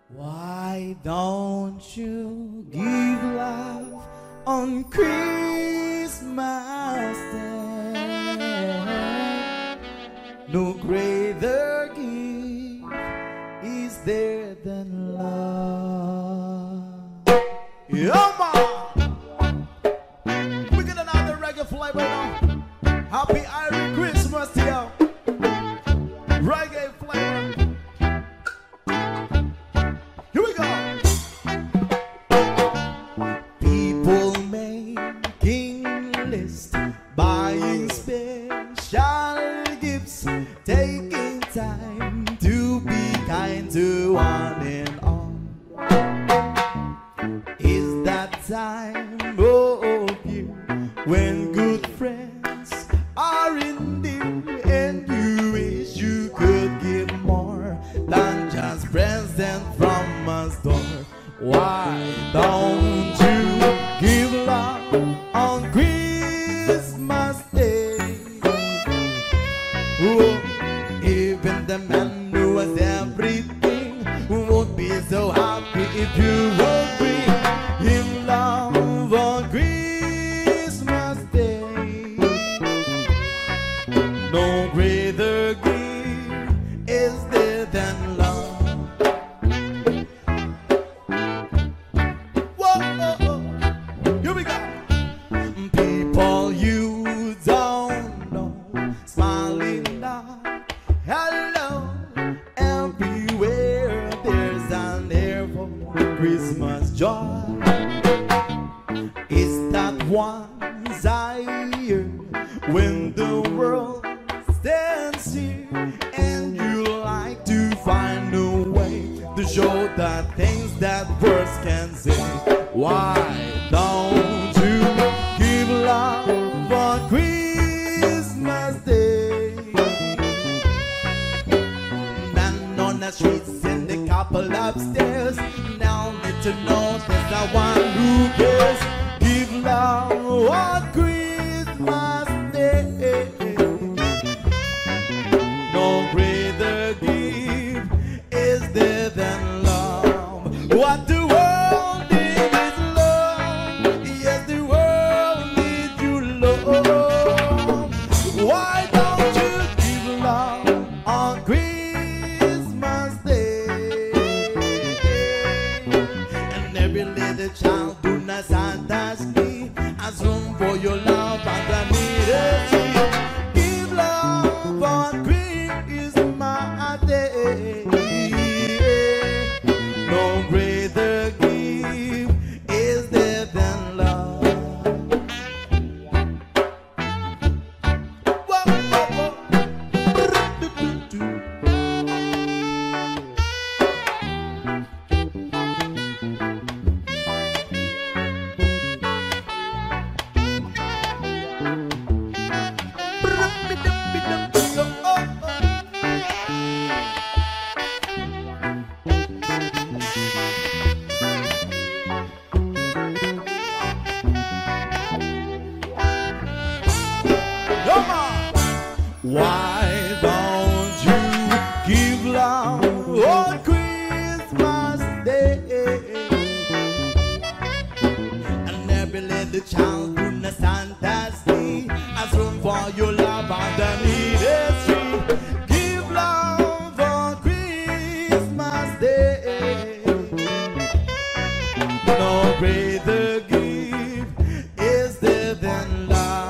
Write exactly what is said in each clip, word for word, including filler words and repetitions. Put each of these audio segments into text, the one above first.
Why don't you give love on Christmas Day? No greater gift is there than love. Yeah, man! We get another reggae flavor now. Happy Irish Christmas to you. Reggae flavor. Here we go. People making lists, buying special gifts, taking time to be kind to one and all. Is that time of year when good friends are in dear and you wish you could give more than just present from a store? Why don't you give love on Christmas Day? Oh, even the man who has everything won't be so happy if you won't bring him love on Christmas Day. No greater gift is there than love. Whoa, oh, oh. Here we go. People you don't know, smiling out, hello, everywhere there's an air for Christmas joy. Is that once I hear when the world stands here and you like to find a way to show the things that words can say? Why don't you give love on Christmas Day? Man on the streets and the couple upstairs now need to know there's no one who cares. Give love on Christmas Day. No greater gift is there than love. What the world needs is love. Yes, the world needs you, love. Why don't you give love on Christmas Day? And every little child do not Santa's knee has room for your love underneath the tree. Give love on Christmas Day. No greater gift is there than love. Whoa, whoa, whoa. Why don't you give love on Christmas Day? And every little child in the Santa's knee has room for your love underneath the tree. Give love on Christmas Day. No greater gift is there than love.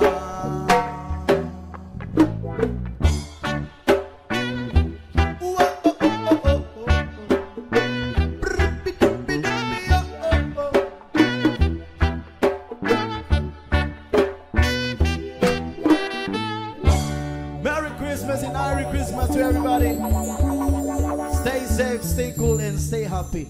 Merry Christmas and Merry Christmas to everybody. Stay safe, stay cool, and stay happy.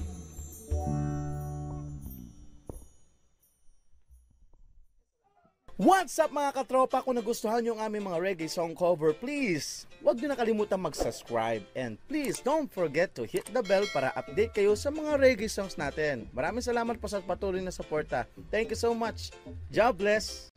What's up mga katropa? Kung nagustuhan nyo ang aming mga reggae song cover, please huwag nyo nakalimutan mag-subscribe. And please don't forget to hit the bell para update kayo sa mga reggae songs natin. Maraming salamat po sa patuloy na suporta. Thank you so much. God bless.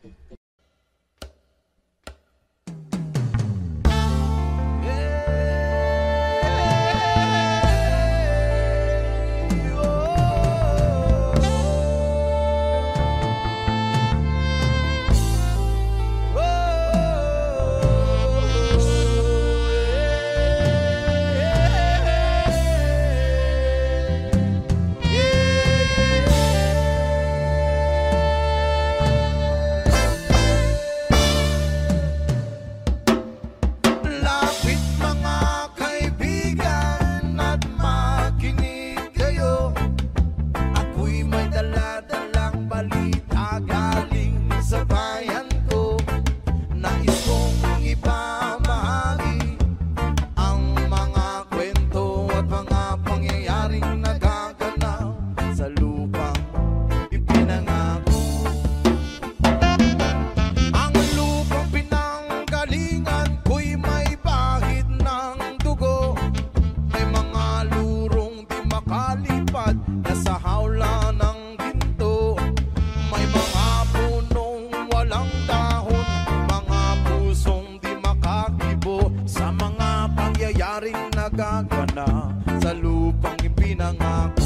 lupang ipinangako.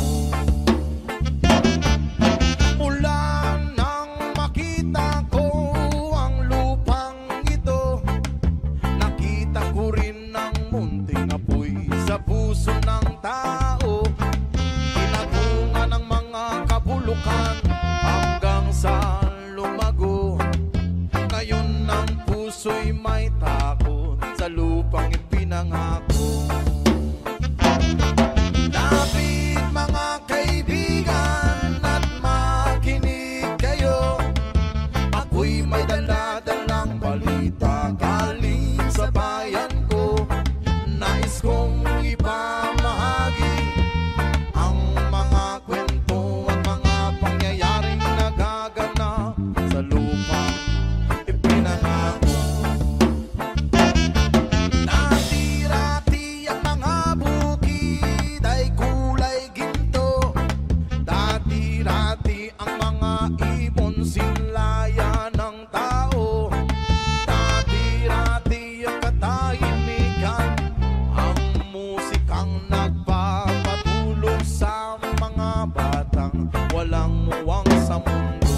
Mula nang makita ko ang lupang ito, nakita ko rin ang munting apoy sa puso ng tao. Kinatungan ng mga kabulukan hanggang sa lumago. Ngayon ang puso'y may takot sa lupang ipinangako. Lapit mga kaibigan at makinig kayo. Ako'y may dala-dalang balita galing sa bayan ko. Nais kong ipamahagi ang mga kwento at mga pangyayaring nagaganap sa lupang ipinangako. Dati-rati ang mga bukid ay kulay ginto. Dati-rati ang mga ibon sinlaya ng tao. Dati-rati ang katahimikan, ang musikang nagpapatulog sa mga batang walang muwang sa mundo.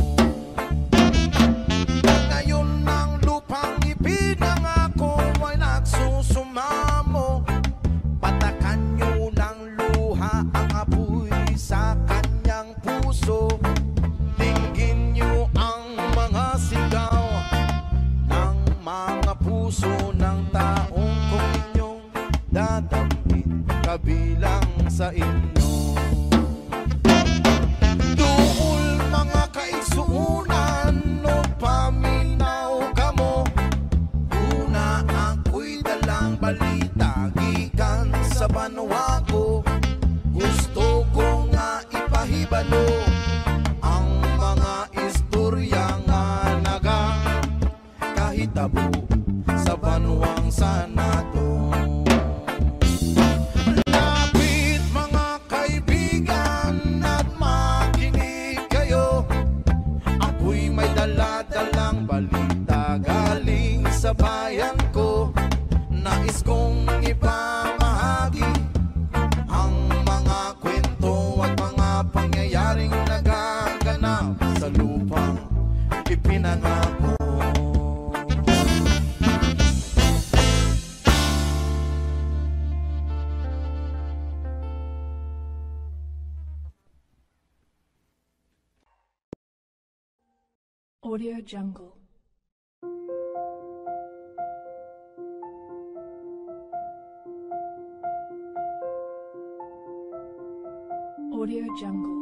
Ngayon ang lupang ipinangako ay nagsusumamo. Patakan nyo ng luha ang apoy sa kanyang puso. Dinggin nyo ang mga sigaw ng mga puso ng taong kung inyong dadambit kabilang sa inyo. Duol mga kaigsuunan o paminaw kamo. Una ako'y dalang balita gikan sa banwa ko. Gusto ko nga ipahibalo ang mga istorya nga naga kahitabo sa banwang Sanato. Lapit mga kaibigan at makinig kayo. Ako'y may dala-dalang balita galing sa bayan ko. Nais kong ipamahagi ang mga kwento at mga pangyayaring nagaganap sa lupang ipinangako. Audio Jungle. Audio Jungle.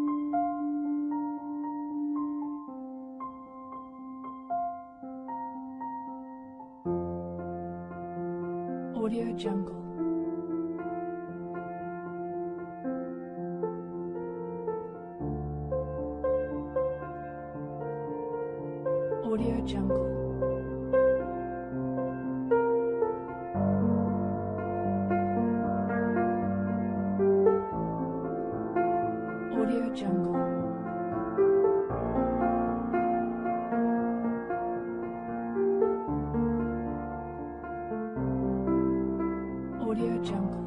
Audio Jungle. Audio Jungle. Audio Jungle. Audio Jungle.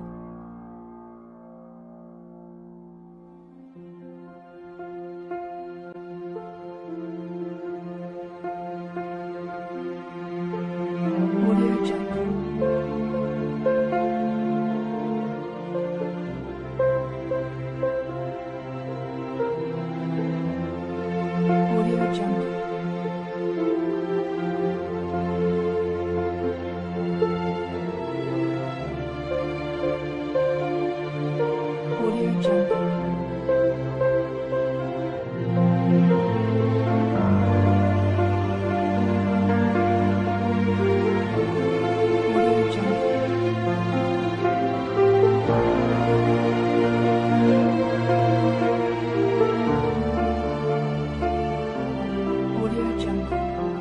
Audio Jungle. Audio Jungle. Audio Jungle. Audio Jungle. Audio Jungle.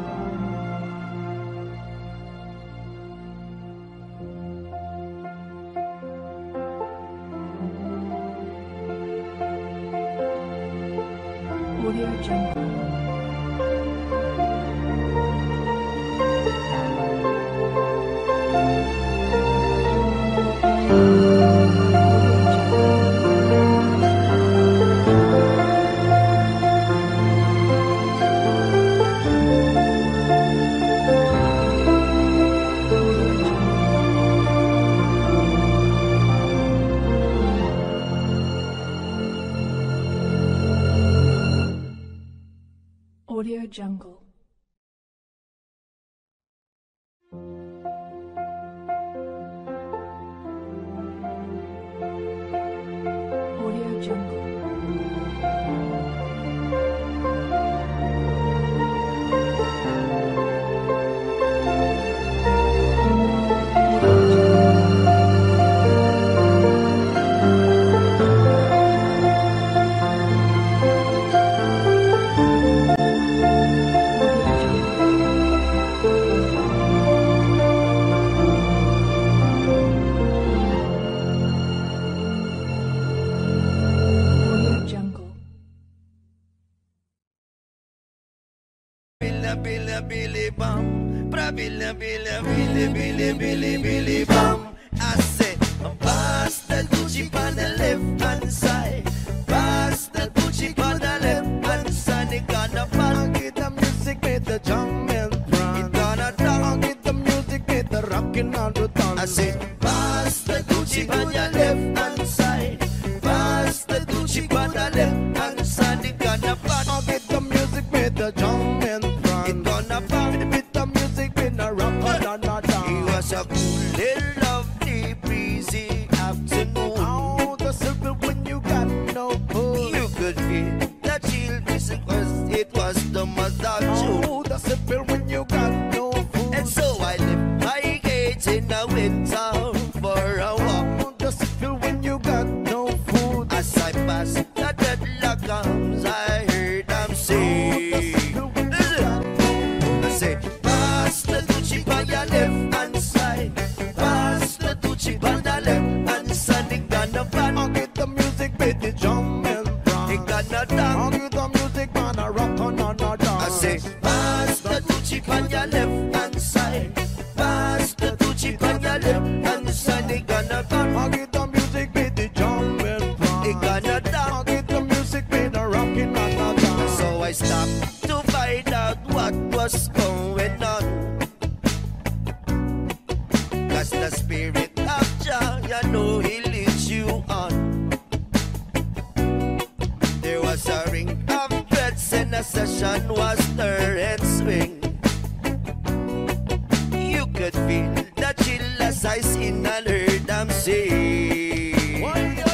Audio Jungle. Audio Bravilla Billy Bum, Bravilla Billy Billy Billy Billy Billy Bum. I say, pass the Gucci on the left hand side, pass the Gucci on the left hand side. It gonna fun, get the music with the jump and run. It gonna down, get the music with the rockin' on the tongue. I say, pass the Gucci on your left hand side, pass the Gucci on the left hand side. It gonna fun, I'll get the music with the jump and run. It gonna fun, with the music with the rock on the tongue. It was a cool little lovely breezy afternoon. Oh, the simple when you got no food. You could feel the chill, this was, it was the mother tune. Oh, the simple when you got no food. And so I left my gate in the winter for a walk. Oh, the simple when you got no food. As I passed the deadlock arms, I heard them say, oh, I say, pass the Gucci by your left hand side, pass the Gucci by the left hand side. It gonna fun, I'll get the music with the jump and run. It gonna dance, I'll get the music on a rock on a dance. I say, pass the Gucci by your left hand side, pass the Gucci by your left hand side. It gonna fun, I'll get the music with the jump and run. It gonna dance, I'll get the music with the rockin' on a dance. So I stopped to find out what was going on. Cause the spirit of Jah, you know he leads you on. There was a ring of bells and a session was stir and swing. You could feel the chill as I seen and heard them sing.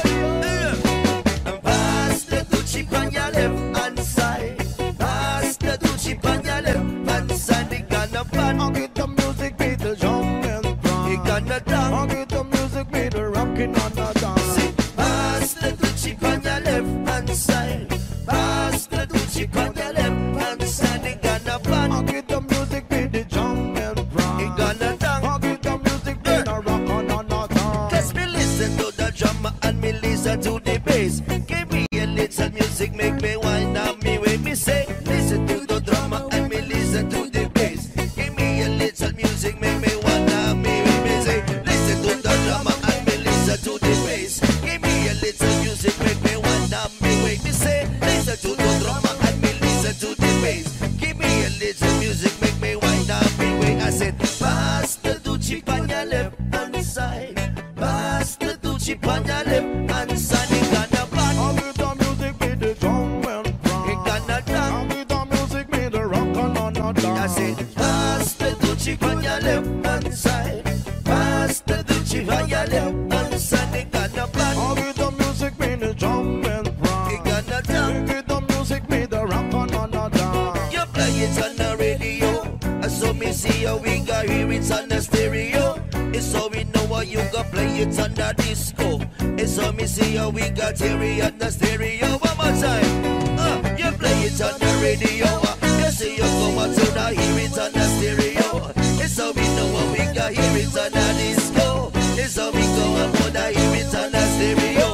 Pass the Gucci on your left hand side, pass the Gucci on your left hand side. It gonna fun, I'll get the music with the jump and run. It gonna dance, I'll get the music with the rockin' on the dance. Pass the Gucci on your left hand side, pass the Gucci on your left hand side. It gonna fun, I'll get the music with the jump and run. It gonna dance, I'll get the music with the rock on the dance. Cause me listen to the drummer and me listen to the bass. Give me a little music, make me wind up me way. Me say, listen to the drummer and me listen to the bass. Give me a little music, make me wind up me way. Me say, listen to the drummer and me listen to the bass. Give me a little music, make me wind up me way. Me say, listen to the drummer and me listen to the bass. Give me a little music, make me wind up me way. I said, pass the Gucci on your left hand side, pass the Gucci on your left hand side. It gonna fun, I'll get the music with the drum and run. It gonna dance, I'll get the music with the rock on the dance. I said, pass the Gucci on your left hand side, pass the Gucci on your left hand side. It gonna fun, I'll get the music with the drum and run. It gonna dance, I'll get the music with the rock on the dance. You play it on the radio, so me see how we got hear it on the stereo. It's so we know how you got play it on the disco. It's so me see how we got hear it on the stereo. One more time, uh, you play it on the radio. Uh, you see you come out to the hear it on the stereo. It's so we know how we got hear it on the disco. It's so we go and put the hear it on the stereo.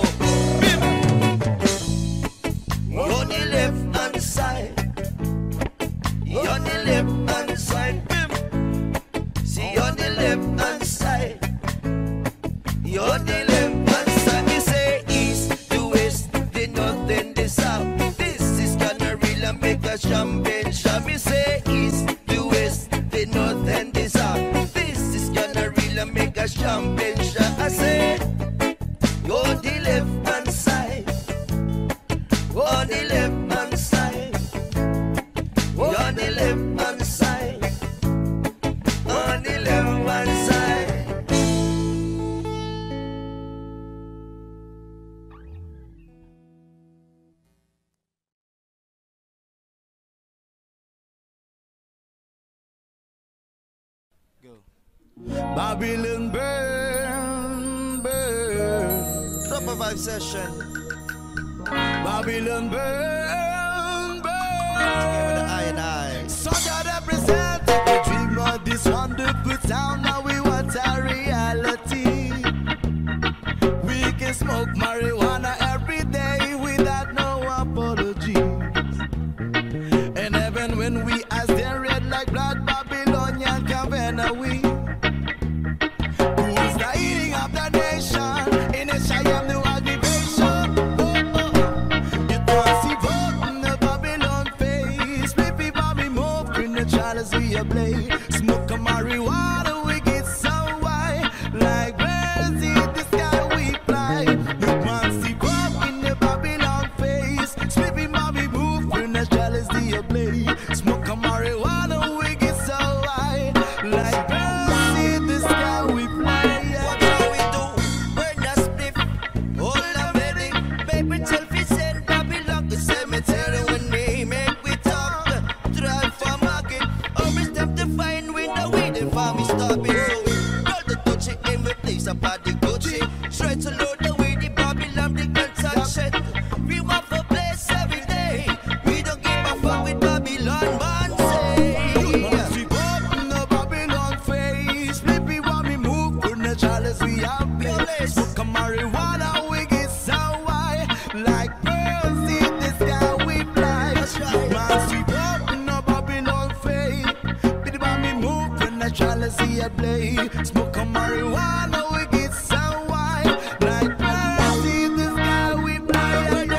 On the left hand side, on the left hand side, see on the left hand side, on the left hand side. Me say east to west, the north and the south. This is gonna really make a champagne shot. Me say east to west, the north and the south. This is gonna really make a champagne shot. I say, on the left hand side, on the left hand side, on the left hand side, on the left hand side. Go. Babylon burn, burn. Top of five session. Babylon burn, burn. Together with the I and I. So that represent the dream of this wonderful town. Now we want a reality. We can smoke marijuana every day without no apology. And even when we as they red like like blood Babylonian Caverna we. Who's the eating of the nation? In a shy am no aggravation. Oh, oh. You can't see vote in the Babylon face. Flippy Bobby move, bring the chalice we a play. Smoke a marijuana, we get so high. Like birds in the sky we fly. You can't see vote in the Babylon face. Flippy Bobby move, bring the chalice we a play. Smoke a marijuana, we get so high. Like birds in the sky we fly. What shall we do? Burn a spliff, hold a wedding. Paper tell fi send Babylon to cemetery when they make we talk. Drive for market, always them to find window with the farm is stopping. So roll the touch it, then we place up at the Gucci. Straight to load the way the Babylon, the guns and shit. We want for place every day. We don't give a fuck with Babylon, man say. We open the Babylon face. Flippy when we move, put the chalice we have place. Smoke a marijuana, we get so high. Like birds in the sky we fly. Man, we open the Babylon face. Flippy when we move, put the chalice we have place. Smoke a marijuana, we get so high. Like birds in the sky we fly.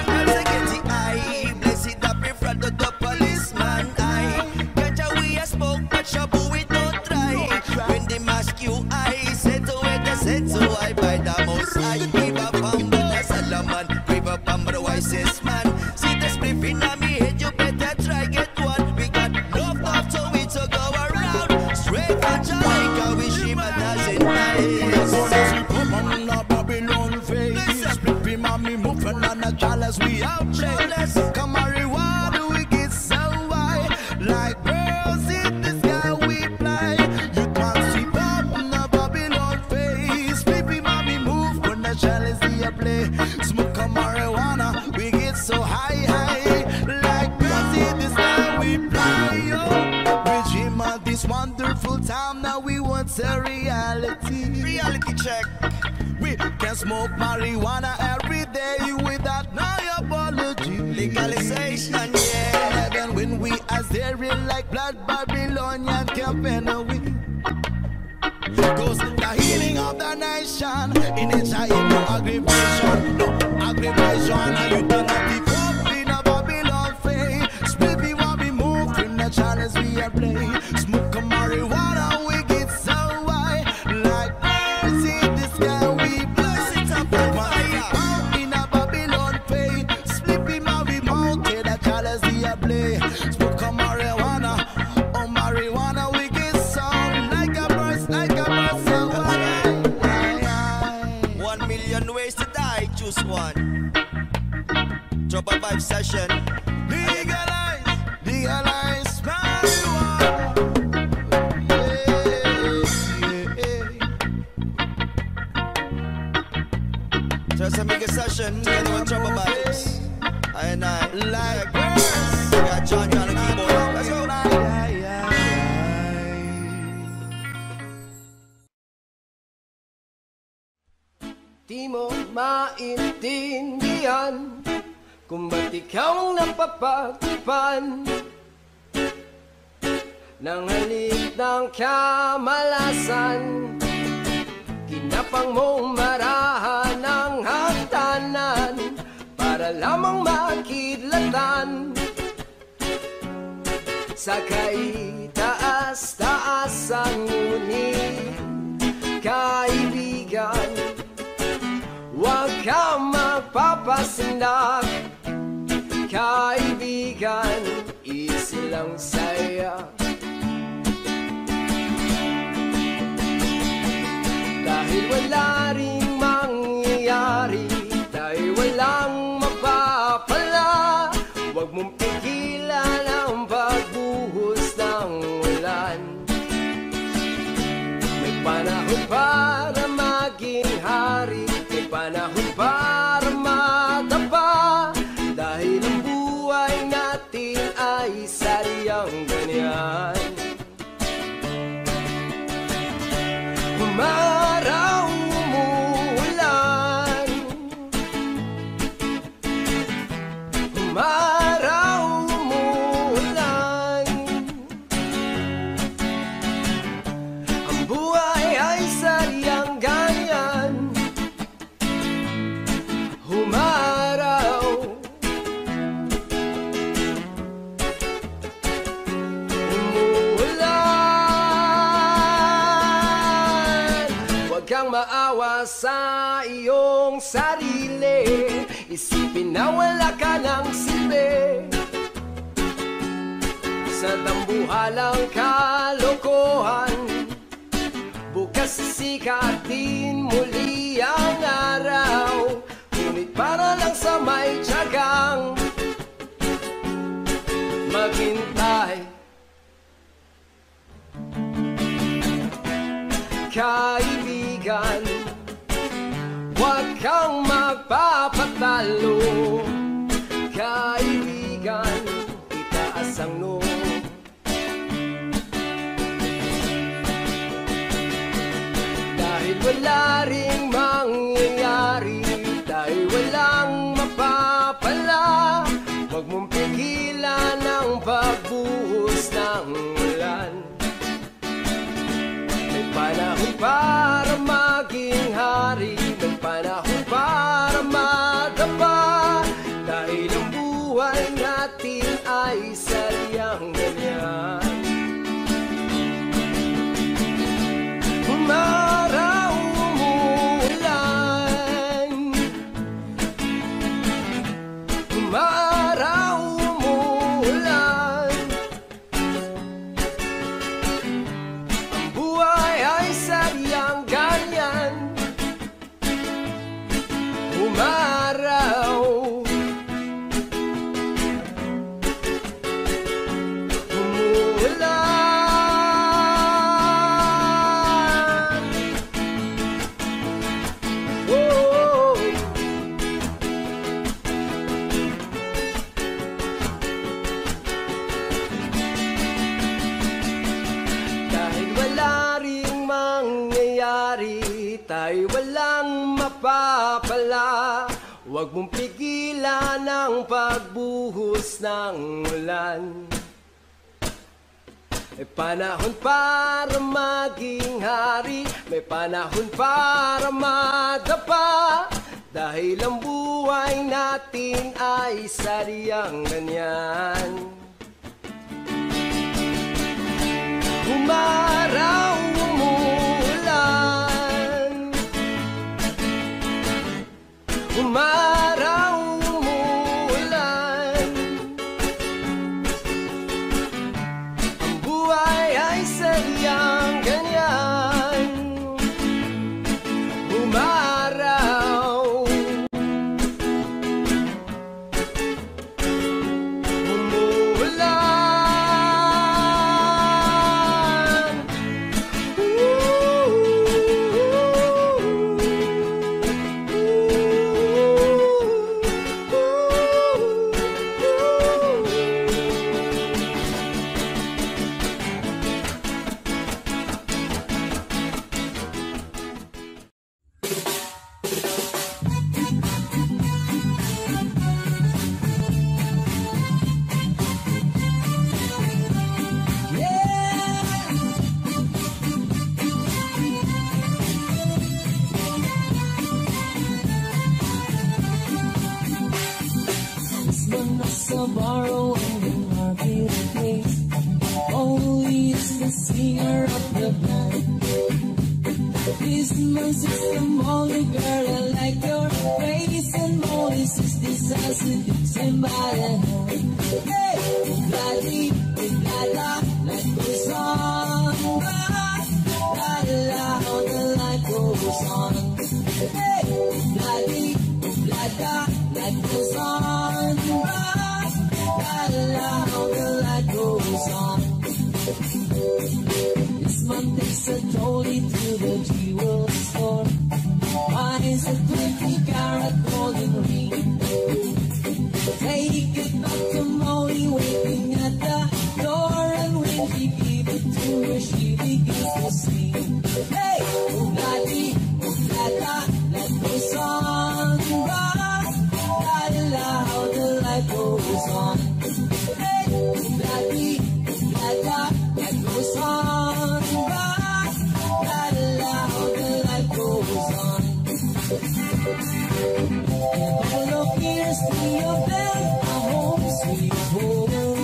Blessed up in front of the policeman. I ganja we a smoke, but shabu we don't try. When they mask you, I said to it, I said so I by the most. I give a bum, but that's a laman. Give a bum, but the wisest man. See the spliff in a me head, you better try get one. We got enough love to we to go around. Straight from Jamaica, we shim a dozen nights. We put on the Babylon face. Flippy mommy moving on the chalice we out there. Come marijuana, we get so high. Like birds in the sky we fly. You can't see pop on the Babylon face. Flippy mommy move when the chalice we a play. Smoke a marijuana, we get so high, high. Like birds in the sky we fly. Oh, we dream of this wonderful time. Now we want a reality. Reality check. We can smoke marijuana every day without no apology. Legalization, yeah. Heaven when we as there in like blood Babylonian Caverna we. Cause the healing of the nation in its eye no aggravation, no aggravation. And you do not be up in a Babylon face. Spiffy what we move in the chalice we are play. Smoke a marijuana we get so high. Like birds in the sky we bless it up on fire. In a Babylon face. Slippy man we mounted the chalice we are play. Smoke a marijuana, oh marijuana we get some. Like a bird, like a bird so high. One million ways to die, choose one. Drop a vibe session. Legalize, legalize marijuana. Yes, yeah. Just a mega session, together with Drop a Vibes. I and I, Like birds. We got John John on the keyboard. Let's go. Di mo maintindihan kung ba't ikaw napapagpan ng halik ng kamalasan. Kinapang mong marahan ng hagdanan para lamang makidlatan sa kaitaas-taasan. Ngunit kaibigan, huwag ka magpapasindak. Kaibigan, easy lang saya. Dahil wala ring mangyayari, dahil walang mapapala. Huwag mong pigilan ang pagbuhos ng ulan. May panahon para maging hari, may panahon para matapa. Dahil ang buhay natin ay saryang ganyan. Umaraw, umuulan. Umaraw, umuulan. kang maawa sa iyong sarili. Isipin na wala ka ng silbi sa dambuhalang kalokohan. Bukas sisikatin muli ang araw, ngunit para lang sa may tiyagang maghintay. Kaibigan, huwag kang magpapatalo. Kaibigan, itaas ang noo. Dahil wala ring mangyayari, dahil walang mapapala, huwag mong pigilan ang pagbuhos ng ulan. May panahon para maging hari, may panahon para madapa, dahil ang buhay natin ay sadyang ganyan. Umaraw, umuulan, umaraw, umuulan, ang buhay ay sadyang ganyan. Umaraw, umuulan. Tayo walang mapapala, huwag mong pigilan ang pagbuhos ng ulan. May panahon para maging hari, may panahon para madapa, dahil ang buhay natin ay sadyang ganyan. Umaraw, umuulan, umaraw, umuulan, ang buhay ay sadyang ganyan. Umaraw, umuulan. Tomorrow in the marketplace, only is the singer of the band. This music's the Molly girl, I like your face, and Molly is this as it is in my hand. Hey, bloody, bloody, life goes on. Bloody, how the life goes on. Hey, bloody, bloody, life goes on. How the light goes on. This man takes a trolley to the jewel store, buys a twenty carat golden ring. Take it back to Molly waiting at the door, and when he gives it to her, she begins to sing. Hey, oh bloody, oh bloody, light goes on. How the light goes on. Bloody, bloody, that goes on. Bloody, how the light goes on. And all of years to your bed, a home sweet home.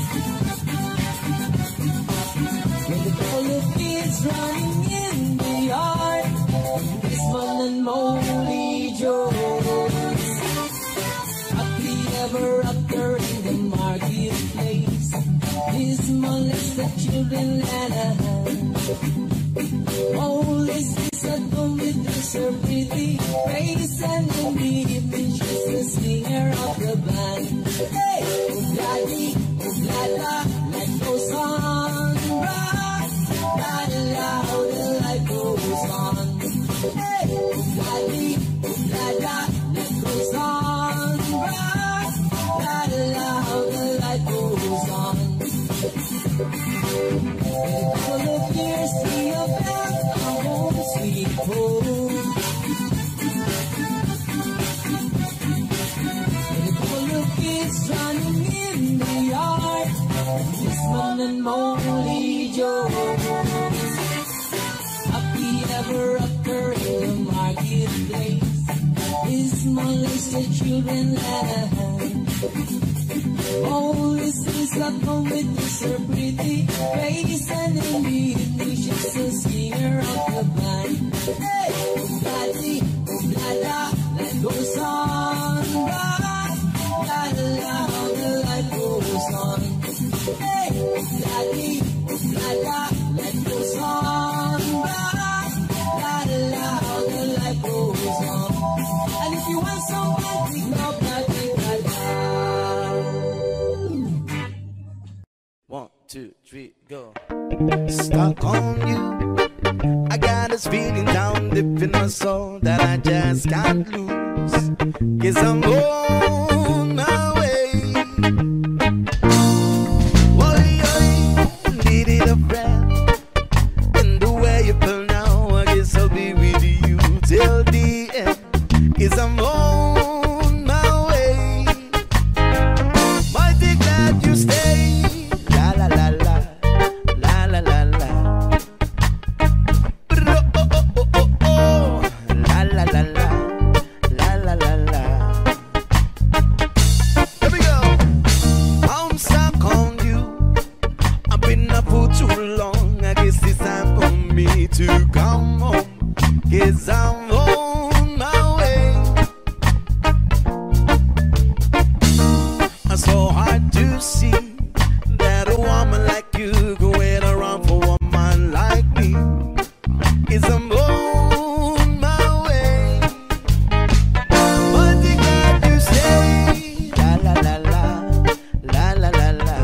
With all the kids running in the yard. Desmond and Molly Jones. Happy ever after in the marketplace. Desmond lets the children let a hand. Molly sits at home with her pretty face, and in the evening she's the singer of the band. Hey, daddy, la la, life goes on, rock, la la, how the life goes on. Hey, daddy, la la, life goes on, rock, la la, how the life goes on. In a couple of years, we are back on home sweet home. Kids running in the yard, Desmond and Molly Jones. Happy ever after in the marketplace. Desmond lets the children laugh. Molly sits at home with her pretty face, and in the evening she's the singer of the band. Hey, daddy, la la, life goes on, rock. La la, how the life goes on. Hey, daddy, la la, life goes on. La la, how the life goes on. And if you want somebody, no, nothing like that. One, two, three, go. Stuck on you. I got this feeling down deep in my soul that I just can't lose. 'Cause I'm on my way. Whoa, needed a friend. And the way you feel now, I guess I'll be with you till the end. 'Cause I'm on my way. Mighty glad you stay. La la la la, la la la la. Oh oh oh oh oh, la la la la, la la la la. Here we go. I'm stuck on you. I've been up for too long. I guess it's time for me to come home. 'Cause I'm on my way. It's so hard to see that a woman like you go wait around for a man like me. 'Cause I'm on my way. But you got to say la la la la, la la la la.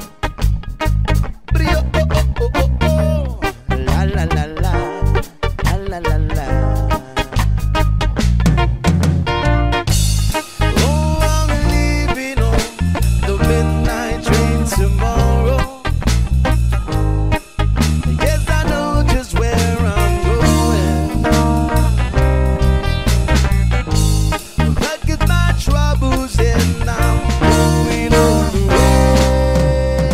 Oh oh oh oh oh, la la la la, la la la la. Oh, I'm leaving on the midnight train tomorrow. Yes, I know just where I'm going. Look at my troubles and I'm going on the way.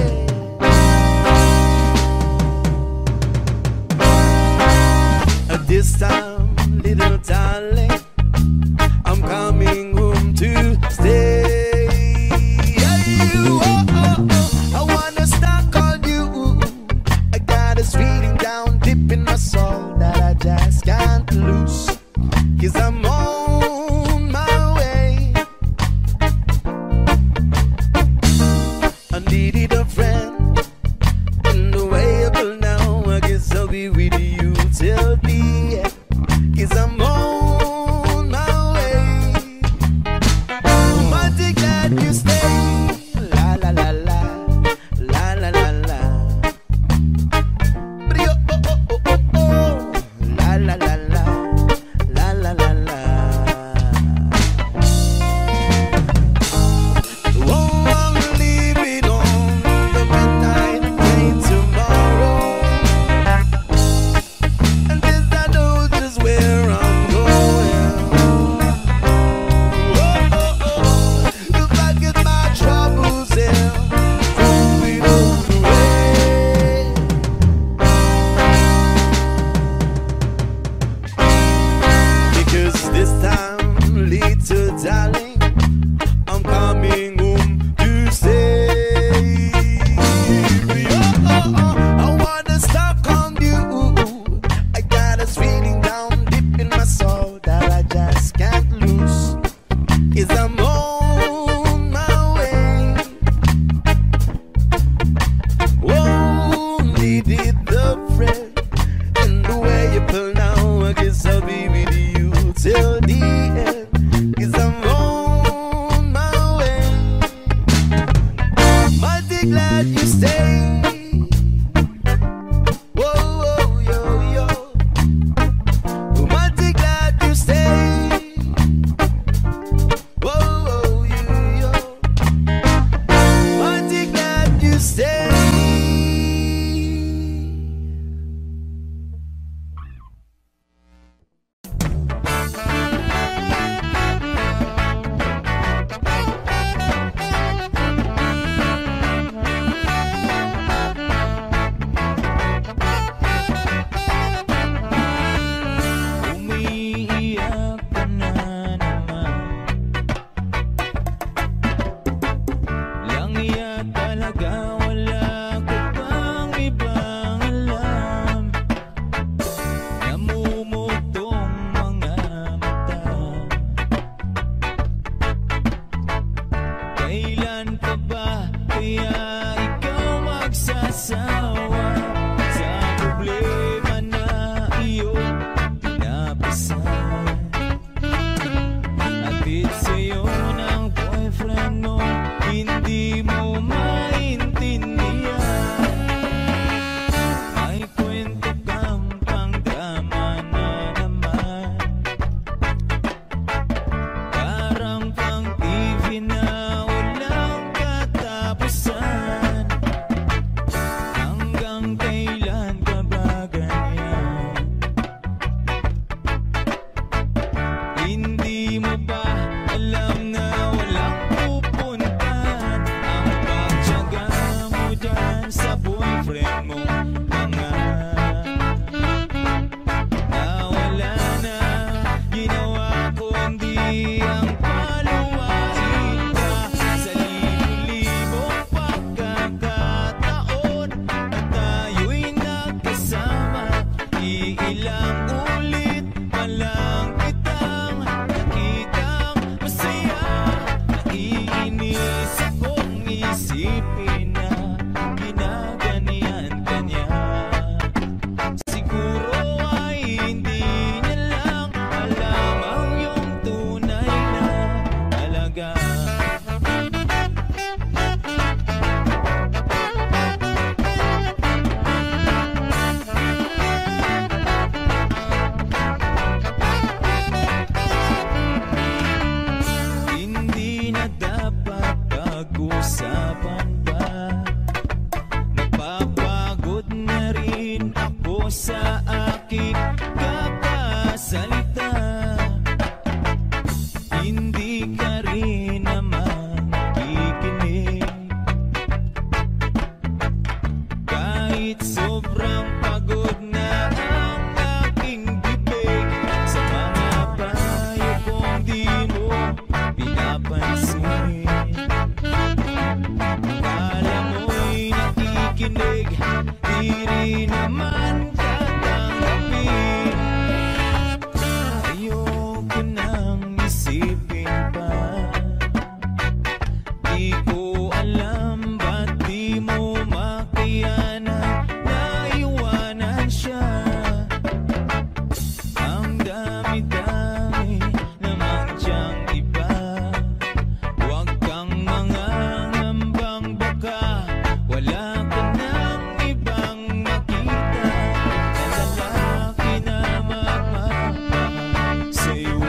At this time, little darling, I'm coming home to stay. Oh, oh, oh, I wanna stuck on you. I got this feeling down deep in my soul that I just can't lose. 'Cause I'm on my way. I needed a friend, and the way I feel now, I guess I'll be with you till the end. 'Cause I'm on my way. Mighty glad you stay. La la la la, la la la la. Oh oh oh oh oh, la la la la, la la la la. Oh, I'm leaving on the midnight train tomorrow. And this a friend. And the way you pull now, I guess I'll be with you till the end. 'Cause I'm on my way. Mighty glad you stay. Whoa, whoa, yo, yo. Mighty glad you stay. Whoa, whoa, yo, yo. Mighty glad you stay. Umiiyak ka na naman. Lang iya talaga, wala ka bang ibang alam? Namumutong mga mata. Kailan pa ba kaya ikaw magsasawa sa problema na iyong pinapasan? Atid sa'yo ng boyfriend mo, hindi mo maintindihan. May kwento kang pangdrama na naman. Parang pang T V na walang katapusan. Hanggang kailan ka ba ganyan? Hindi mo ba alam na walang pupuntahan ang pagtiyaga mo dyan sa boyfriend mo? Mga nawala na, ginawa kundi ang paluwain ka sa libo-libong pagkakataon na tayo'y nagkasama. Iilang ulit pa lang kitang nakitang masaya. Naiinis akong isipin na ginaganyan ka niya. Siguro ay hindi niya lang alam ang iyong tunay na talaga. Hindi na dapat pag-usapan pa. Napapagod na rin ako sa aking kakasalita. Hindi ka rin naman kikinig. Kahit sobrang pagod na ang aking bibig sa mga payo kong di mo pinapansin. Akala mo'y nakikinig, di rin naman tatanggapin. Ayoko nang isipin pa. Di ko alam ba't di mo makayanan na iwanan siya. Ang dami-dami namang diyang iba. Huwag kang mangangambang baka wala ka nang ibang makita na lalaki na magmamahal sa'yo.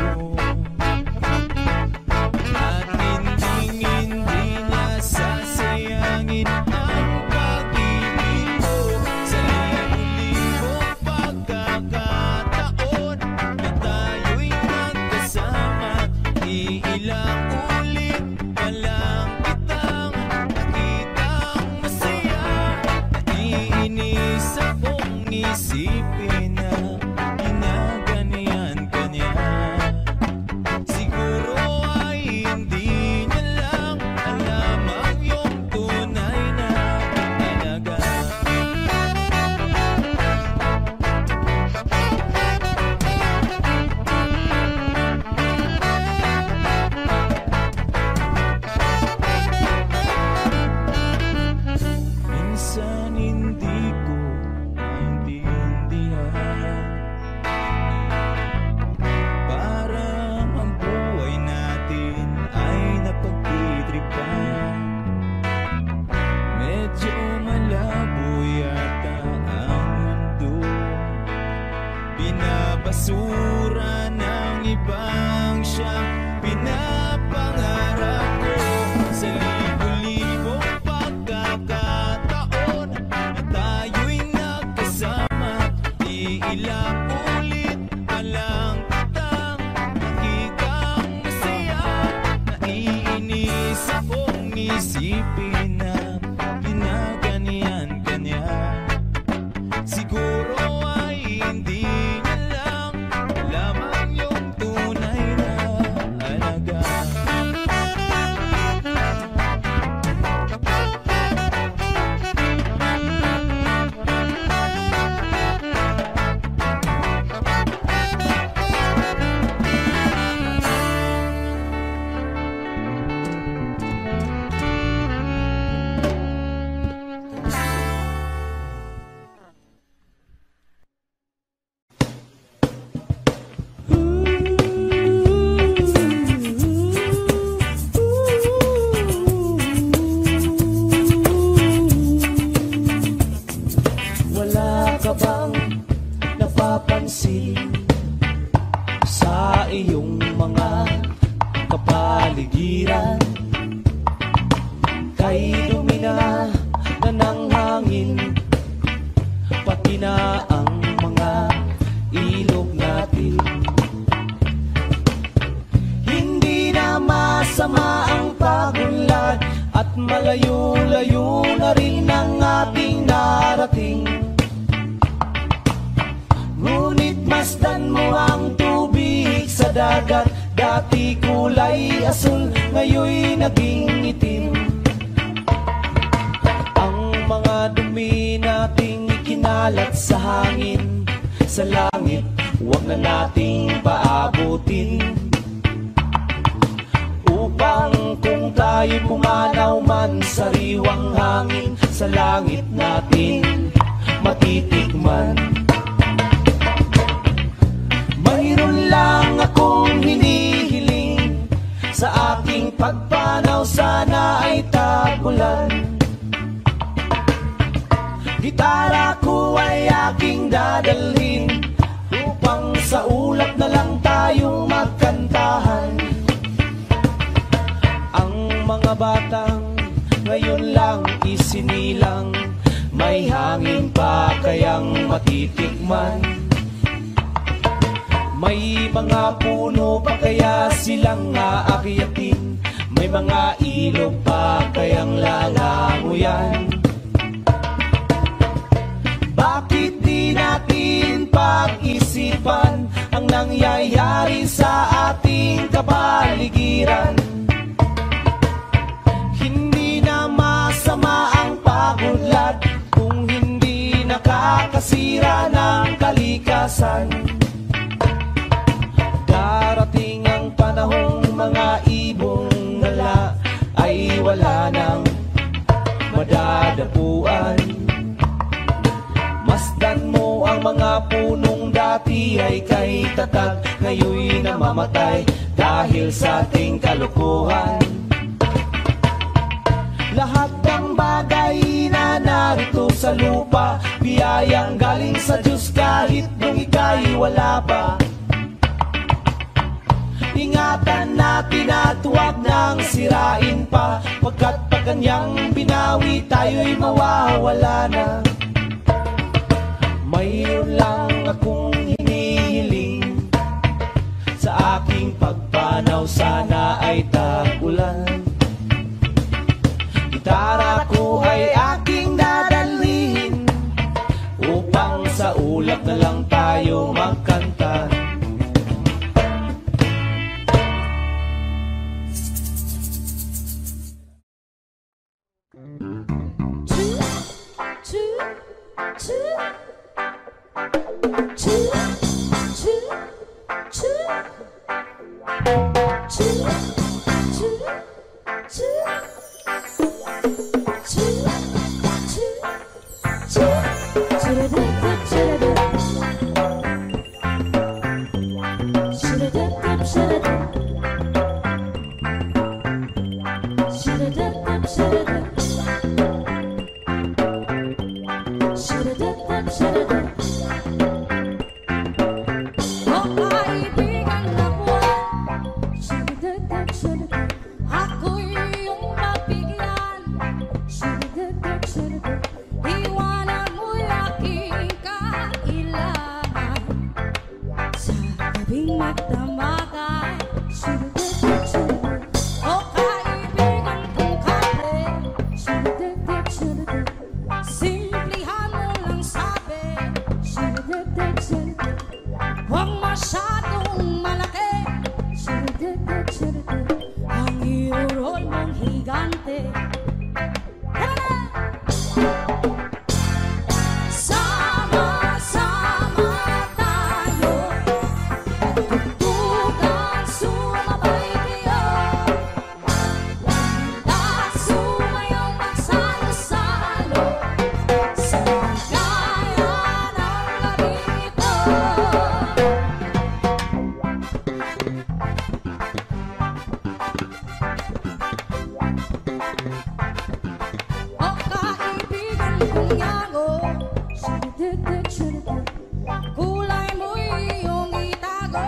At hinding-hindi niya sasayangin ang pag-ibig mo sa libo-libong pagkakataon na tayo'y nagkasama. Iilang ulit pa lang kitang nakitang masaya. Naiinis akong isipin na ginaganyan ka niya. Siguro ay hindi niya lang alam ang iyong tunay na talaga. Minsan hindi ko basura ng ibang siyang pinapangarap ko. Sa libo-libong pagkakataon na tayo'y nagkasama, iilang ulit palang kitang nakitang masaya. Naiinis akong isipin na ginaganyan-ganyan. Siguro ay hindi niya lang lamang yung tunay na alaga. Wala ka bang napapansin sa iyong mga kapaligiran? Kay dumi na na ng hangin, pati na ang mga ilog natin. Hindi na masama ang pagunlad at malayo-layo na rin ang ating narating. Ngunit masdan mo ang tubig sa dagat, dati kulay asul, ngayon'y naging itim. Ang mga dumi nating ikinalat sa hangin, sa langit, huwag na nating paabutin. Upang kung tayo'y pumanaw man, sariwang hangin sa langit natin matitikman. Mayroon lang akong hinihiling, sa aking pagpanaw sana ay tagulan. Gitara ko ay aking dadalhin, upang sa ulap na lang tayong magkantahan. Ang mga batang ngayon lang isinilang, may hangin pa kayang matitikman. May mga puno pa kaya silang aakyatin, may mga ilog pa kayang lalanguyan. Bakit di natin pag-isipan ang nangyayari sa ating kapaligiran? Hindi na masama ang pagudlad kung hindi nakakasira ng kalikasan. Darating ang panahong mga ibong nala ay wala nang madadapuan. Masdan mo ang mga punong dati ay kay tatag, ngayon'y namamatay dahil sa ating kalokohan. Lahat ng bagay na narito sa lupa, biyayang galing sa Diyos kahit nung ika'y wala pa. Ingatan natin at huwag nang sirain pa, pagkat pag kanyang binawi tayo'y mawawala na. Mayroon lang akong hinihiling, sa aking pagpanaw sana ay tagulan. Gitara ko ay aking dadalhin, upang sa ulap na lang tayo magkanta. Kulay mo'y iyong itago.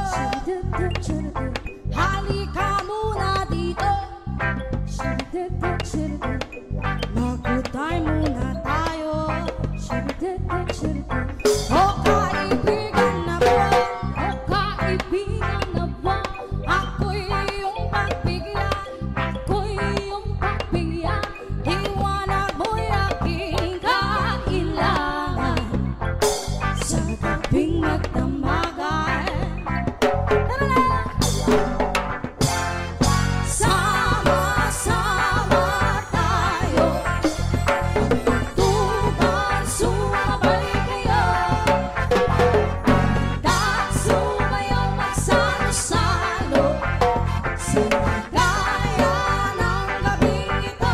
Halika muna dito. Magkutay muna tayo. O kaibigan na buwan, o kaibigan na buwan, ako'y iyong pagbigyan, ako'y iyong pagbigyan. Liwanag mo'y aking kailangan sa tabing magdamagan. Sama-sama tayo, tugan sumabay kayo, dahil sumayang magsalo-salo sa gaya ng gabing ito.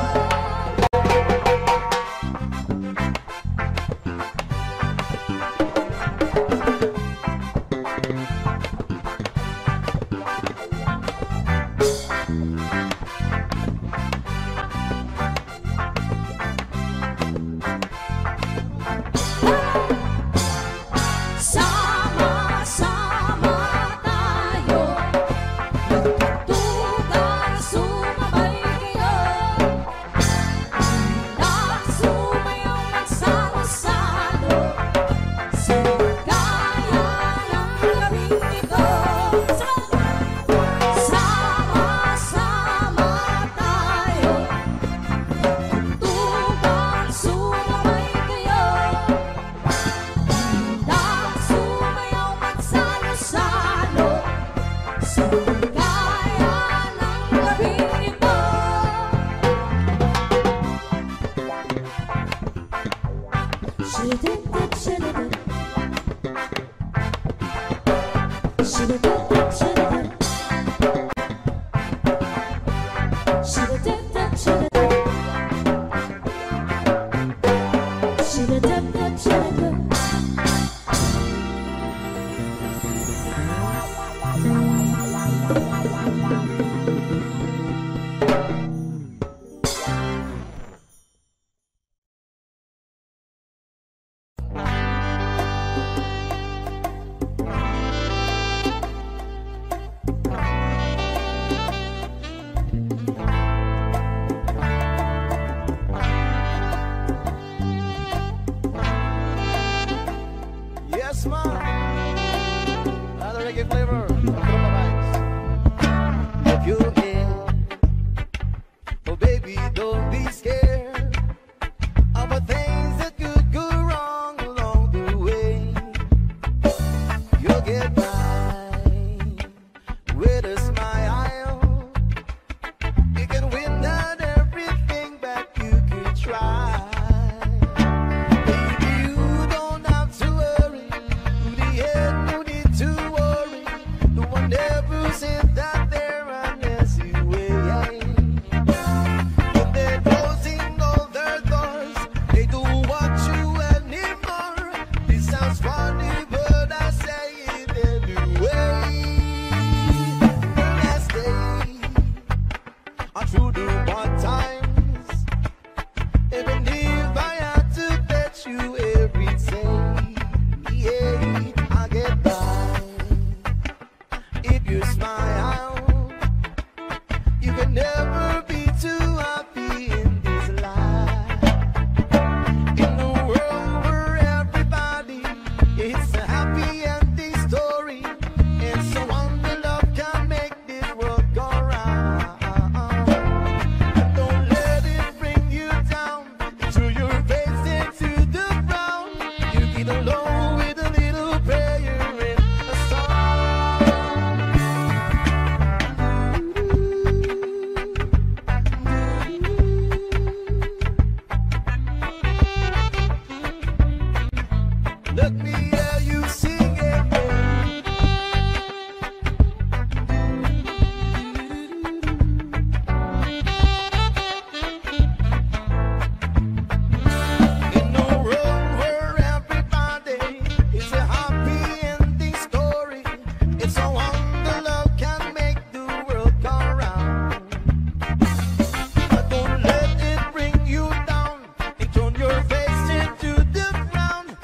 Sama-sama tayo, tugan sumabay kayo, dahil sumayang magsalo-salo sa gaya ng gabing ito. Sama-sama tayo, tugan sumabay kayo, dahil sumayaw magsalo-salo sa gaya ng gabing ito. Yes, man. Another reggae flavor. Rumba vibes. If you're in, oh baby, don't be scared of the things that could go wrong along the way. You'll get by with a smile. You can win not everything, but you could try. Baby, you don't have to worry. To the end, no need to worry. No one ever said that there unless you way. When they're closing all their doors, they don't want you anymore. This sounds funny, but I say it anyway. The last day, are through the bad times. Even if I had to bet you every day, yeah, I get by. If you smile, you can never be too happy in this life. In a world where everybody is a happy ending story, and so on the love can make this world go round. Don't let it bring you down, throw your face into the ground. You get alone with a little prayer and a song. Let me hear you sing it. In a world where everybody is a happy ending story, it's so wonder love can make the world go round. But don't let it bring you down and turn your face into the ground.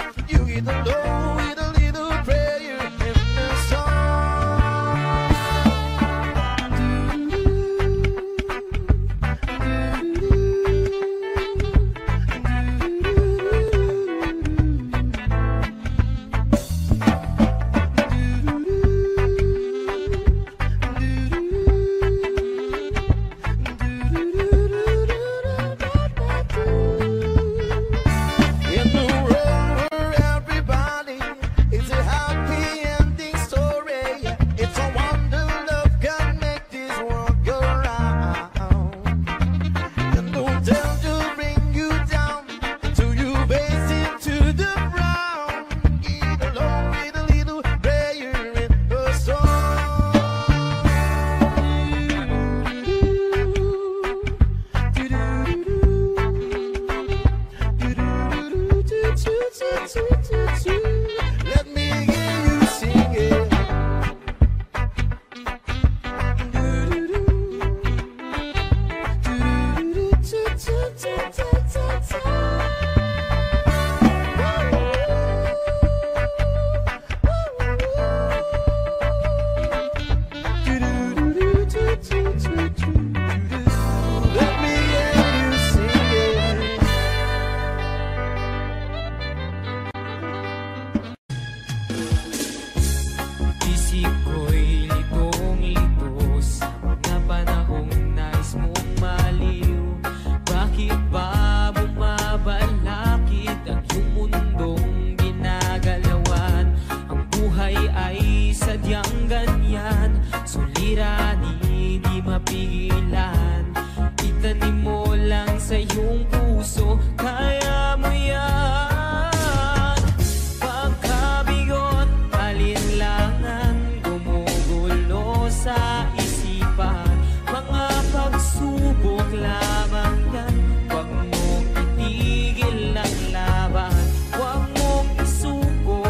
Let me hear you sing it. Let me hear you sing it. Isip ko'y litong-lito sa mga panahong nais mong maliw. Bakit ba bumabalakid ang iyong mundong ginagalawan? Ang buhay ay sadyang ganyan, suliranin di mapigilan. Itanim mo lang sa iyong puso, kaya mo yan. Pagkabigot, alinlangan, gumugulo sa isipan. Mga pagsubok lamang yan, huwag mong itigil ang laban. Huwag mong isuko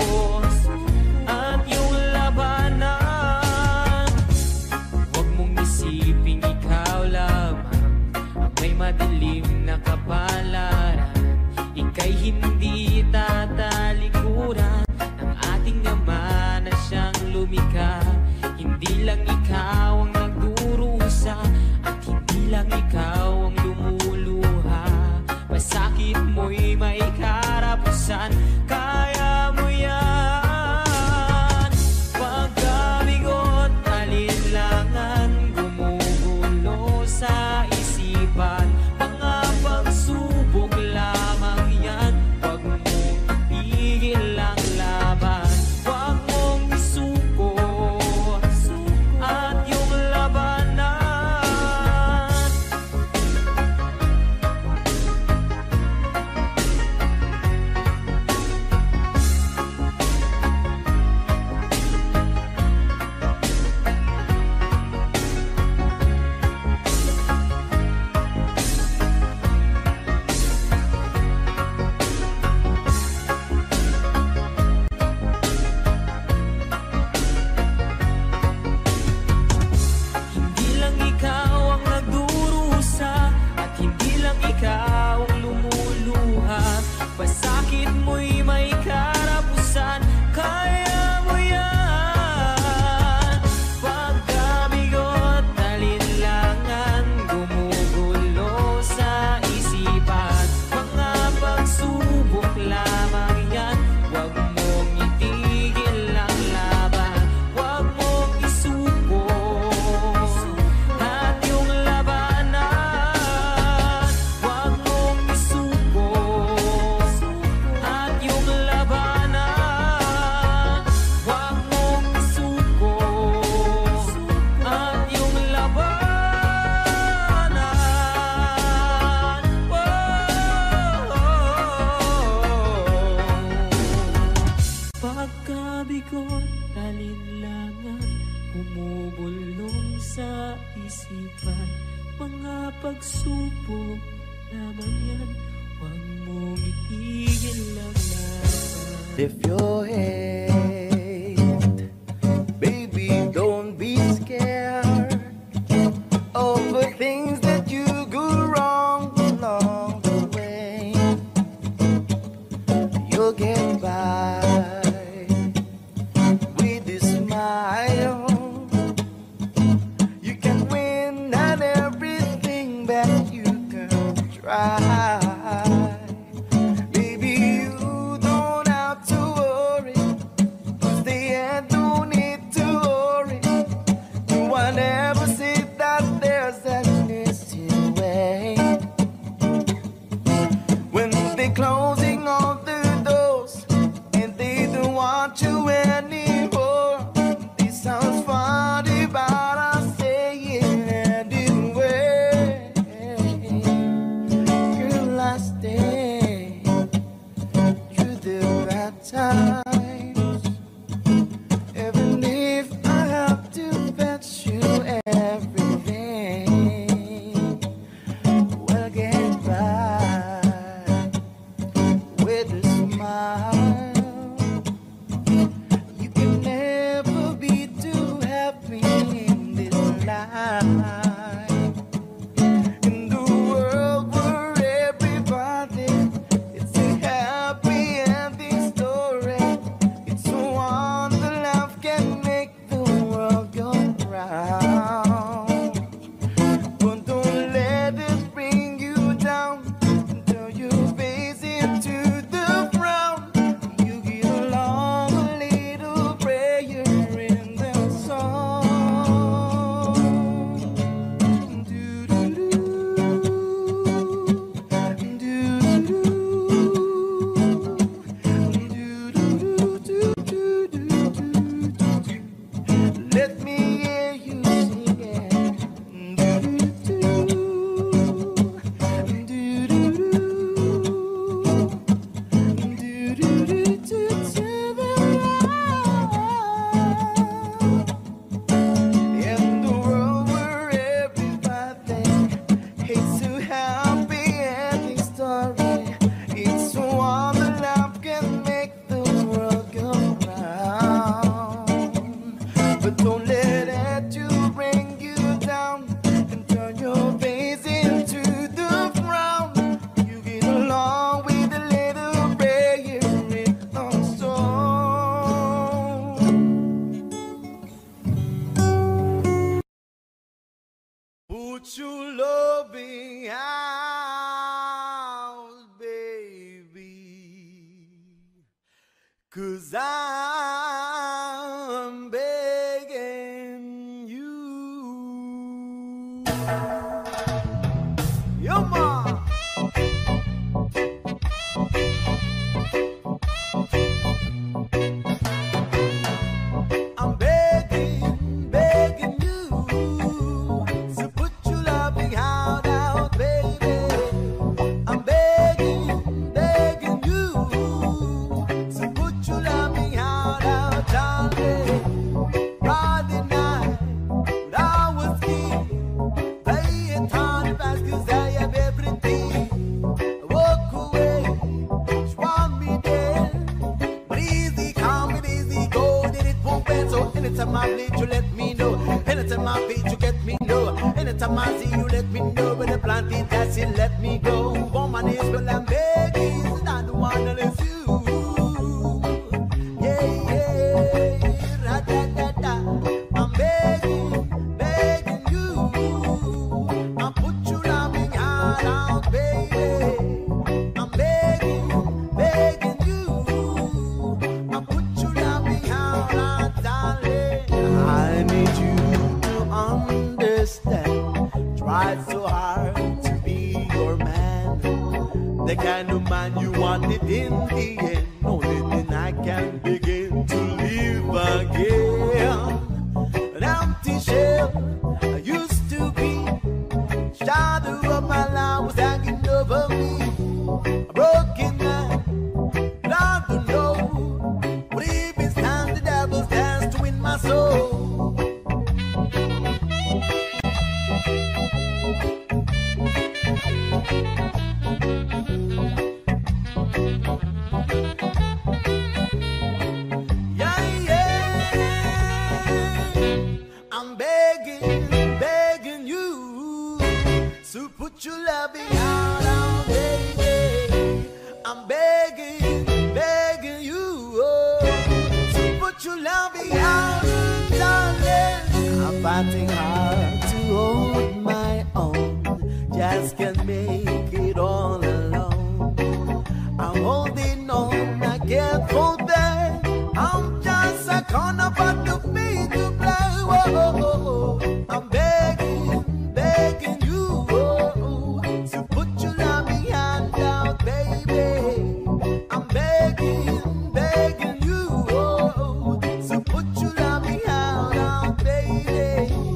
at yung labanan. Huwag mong isiping ikaw lamang ang may madilim na kapalaran. Ika'y hindi tatalikuran ng ating Ama na siyang lumikha. Hindi lang ikaw ang nagdurusa at hindi lang ikaw ang lumuluha. Masakit mo'y may karapusan, kaya mo yan. Pagkabigot, alinlangan, gumugulo sa isipan. Mga pagsubok lamang yan, huwag mong itigil ang laban. Huwag mong isuko at yung labanan. Hindi lang ikaw ang nagdurusa at hindi lang ikaw ang lumuluha. Pasakit mo'y may karapusan, kaya mo yan. Pagkabigot, alinlangan, gumugulo sa isipan. Mga pagsubok lamang yan, huwag mong itigil ang laban. Huwag mong isuko at yung labanan. Huwag mong isuko at yung labanan. Huwag mong isuko at yung labanan. Pagkabigot, alinlangan, humubulong sa isipan. Mga pagsubok lamang yan, huwag mong itigil ang laban. Lift your head, baby, don't be scared of the things that you go wrong along the way. You'll get by with a smile. You can win at everything that you can try. Baby, you don't have to worry, 'cause they don't need to worry. No one ever said that there's an easy way. When they're closing all the doors and they don't want you anymore, it sounds funny, but I say it anyway. Girl, I stay through the bad times, even if I have to fetch you everything. We'll get by with a smile. 'cause I'm begging you. Yo, ma. I'm begging, begging you to put your loving hand out, baby. I'm begging, begging you to put your loving hand out, darling. Friday night, when I was king, playing tiny fast 'cause I have everything. I walk away, she want me dead. But easy come and easy go, did it won't bend. So anytime I bleed, you let me know. Anytime I beat, you get me know. Anytime I see you, let me know. When the plant is that's it, let me go. On my knees, well I'm begging, not the one that is you. Yeah, yeah, da da da da. I'm begging, begging you. I put your loving heart out, baby. I'm begging, begging you. I put your loving heart out, darling. I need you to understand. Tried so hard to be your man, the kind of man you wanted in the end. Only then I can begin to live again. An empty shell I used to be. Shadow of my life was hanging over me. A broken man, love to know. But if it's time the devil's dance to win my soul. Yeah, yeah. I'm begging, begging you to put your loving heart out, baby. I'm begging, begging you oh, to put your loving heart out, darling. I'm fighting hard to hold my own, just can't make it all alone. I'm holding on, I can't hold back. I'm just a corner but to me to play. Whoa, oh, oh. I'm begging, begging you oh, to put your loving hand out, baby. I'm begging, begging you oh, to put your loving hand out, baby.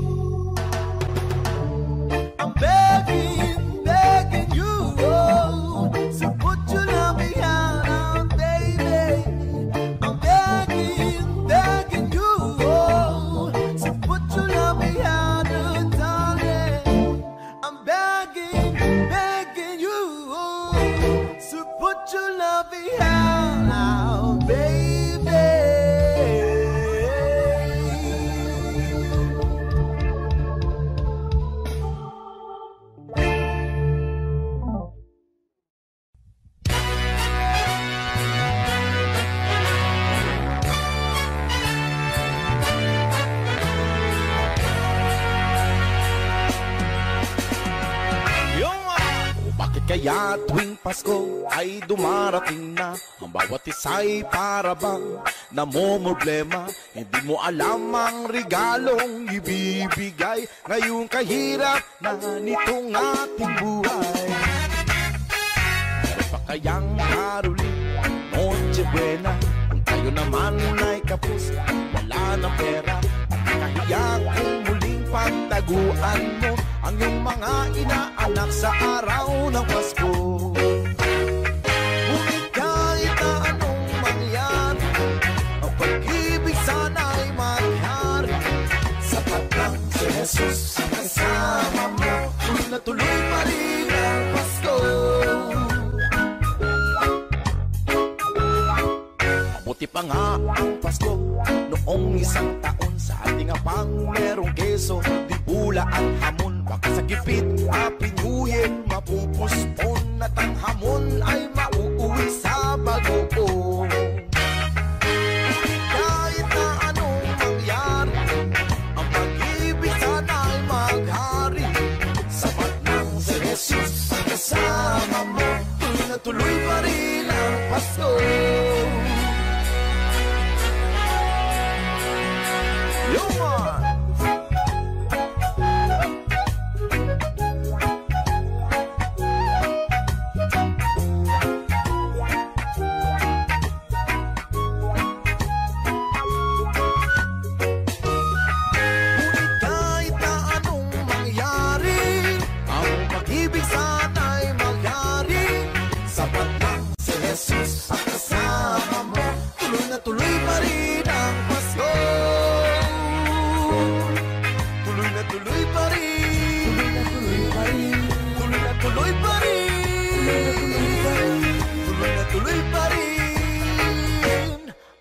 I'm begging, begging you oh, to put your loving hand out, baby. I'm begging, begging you oh, to put your loving hand out, darling. I'm begging, begging you oh, to put your loving hand out, baby. Bakit kaya tuwing Pasko ay dumarating na ang bawat isa'y para bang namomroblema? Hindi mo alam ang regalong ibibigay ngayong kahirap na nitong ating buhay. Meron pa kayang karuli, Noche Buena, kung tayo naman ay kapos, wala ng pera. Kahiya kung muling pagtaguan mo ang iyong mga inaanak sa araw ng Pasko. Ngunit kahit na anong mangyari, ang pag-ibig sana'y magyari. Sapat lang si Jesus ang kasama mo, natuloy pa rin ang Pasko. Mabuti pa nga ang Pasko noong isang taon, sa ating apang merong keso, dibula at hamon. Baka sa gipit, Happy New Year mapupuspon at ang hamon ay mauuwi sa bagoong. Kahit na anong mangyari, ang pag-ibig sana'y maghari. Sapat nang si Jesus ang kasama mo, tuloy na tuloy pa rin ang Pasko.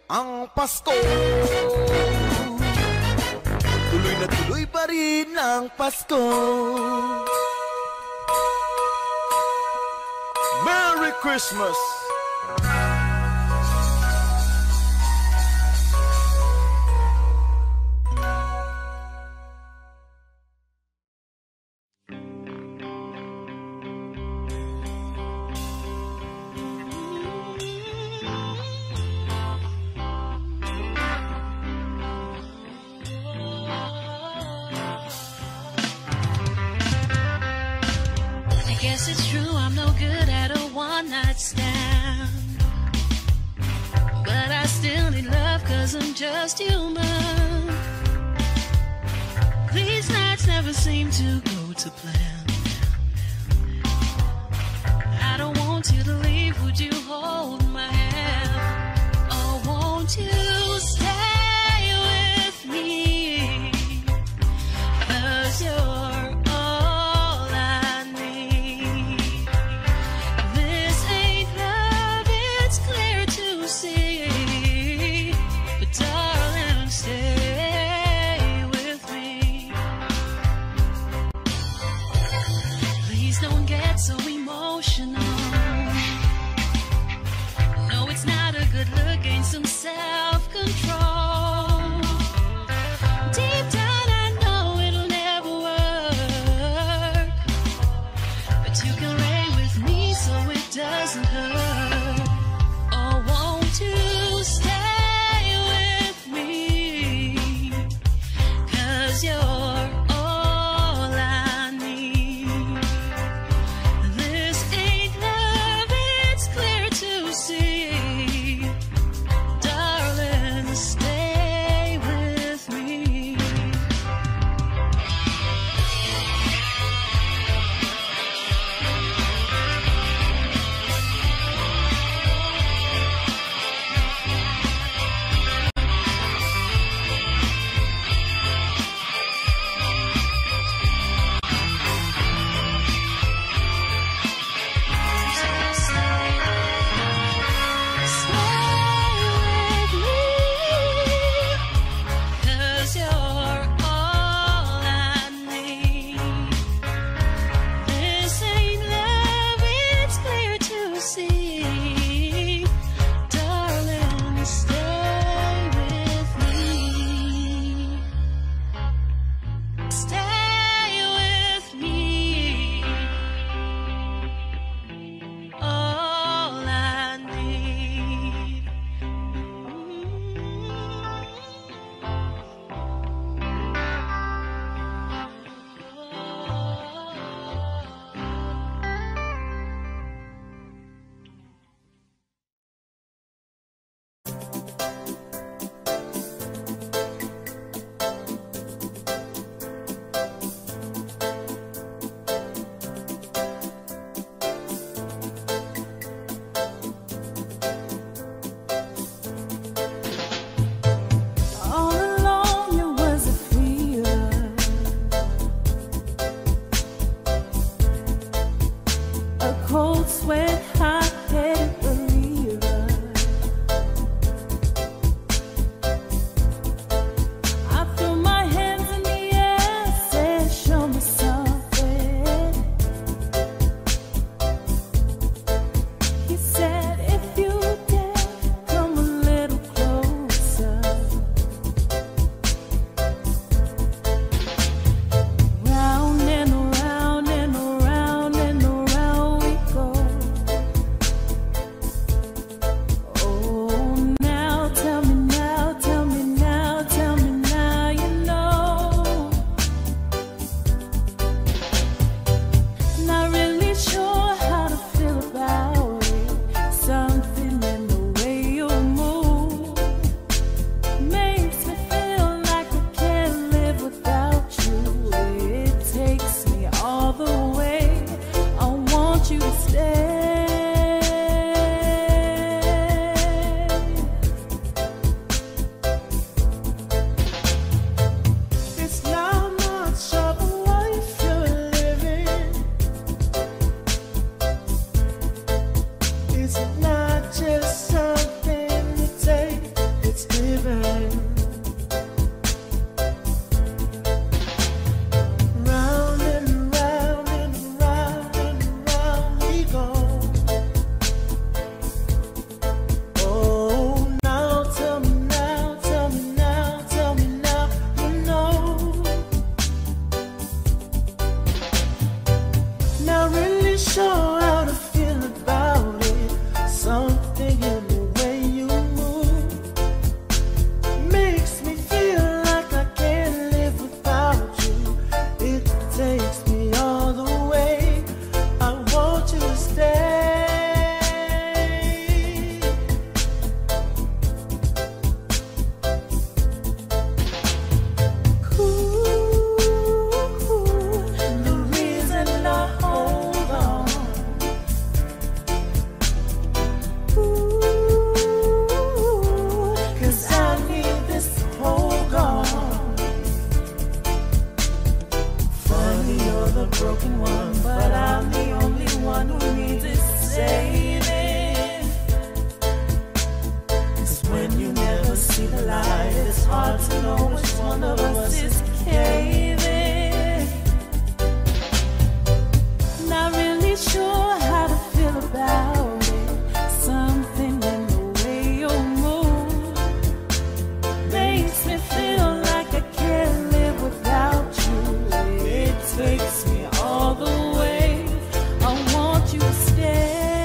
ang Pasko. Tuloy na tuloy pa rin ang Pasko. Merry Christmas! Guess it's true, I'm no good at a one-night stand, but I still need love cause I'm just human. These nights never seem to go to plan. I don't want you to leave, would you hold my hand? Oh, won't you stay with me? Cause you're so emotional. see the light. It's hard to know which one of us is caving. Not really sure how to feel about it. Something in the way you move makes me feel like I can't live without you. It takes me all the way. I want you to stay.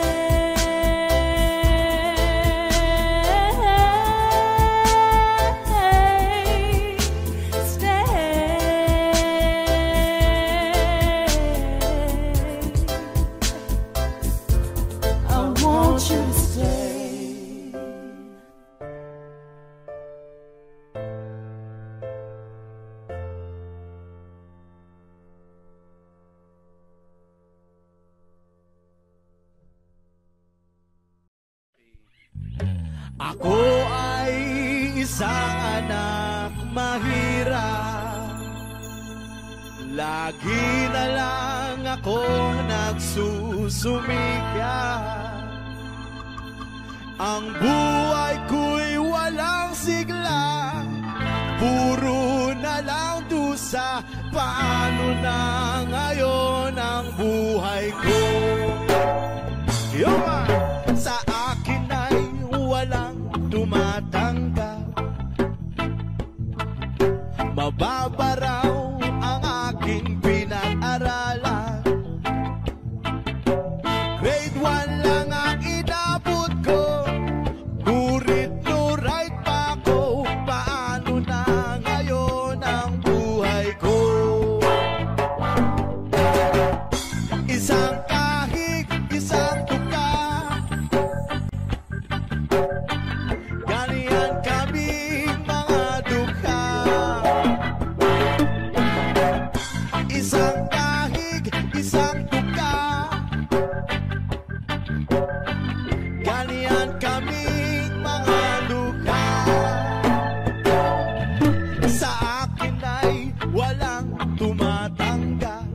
Ako ay isang anak mahirap. Lagi na lang akong nagsusumikap. Ang buhay ko'y walang sigla, puro na lang dusa. Paano na ngayon ang buhay ko? Yuma! Sa akin ay walang tumatanggap. Mababa raw ang aking pinag-aralan. Grade one lang ang inabot ko, nurit nurait pa ko. Paano na ngayon ang buhay ko? Isang kahig, isang tuka, ganyan kaming mga dukha. Isang kahig, isang tuka, ganyan kaming mga dukha. Sa akin ay walang tumatanggap.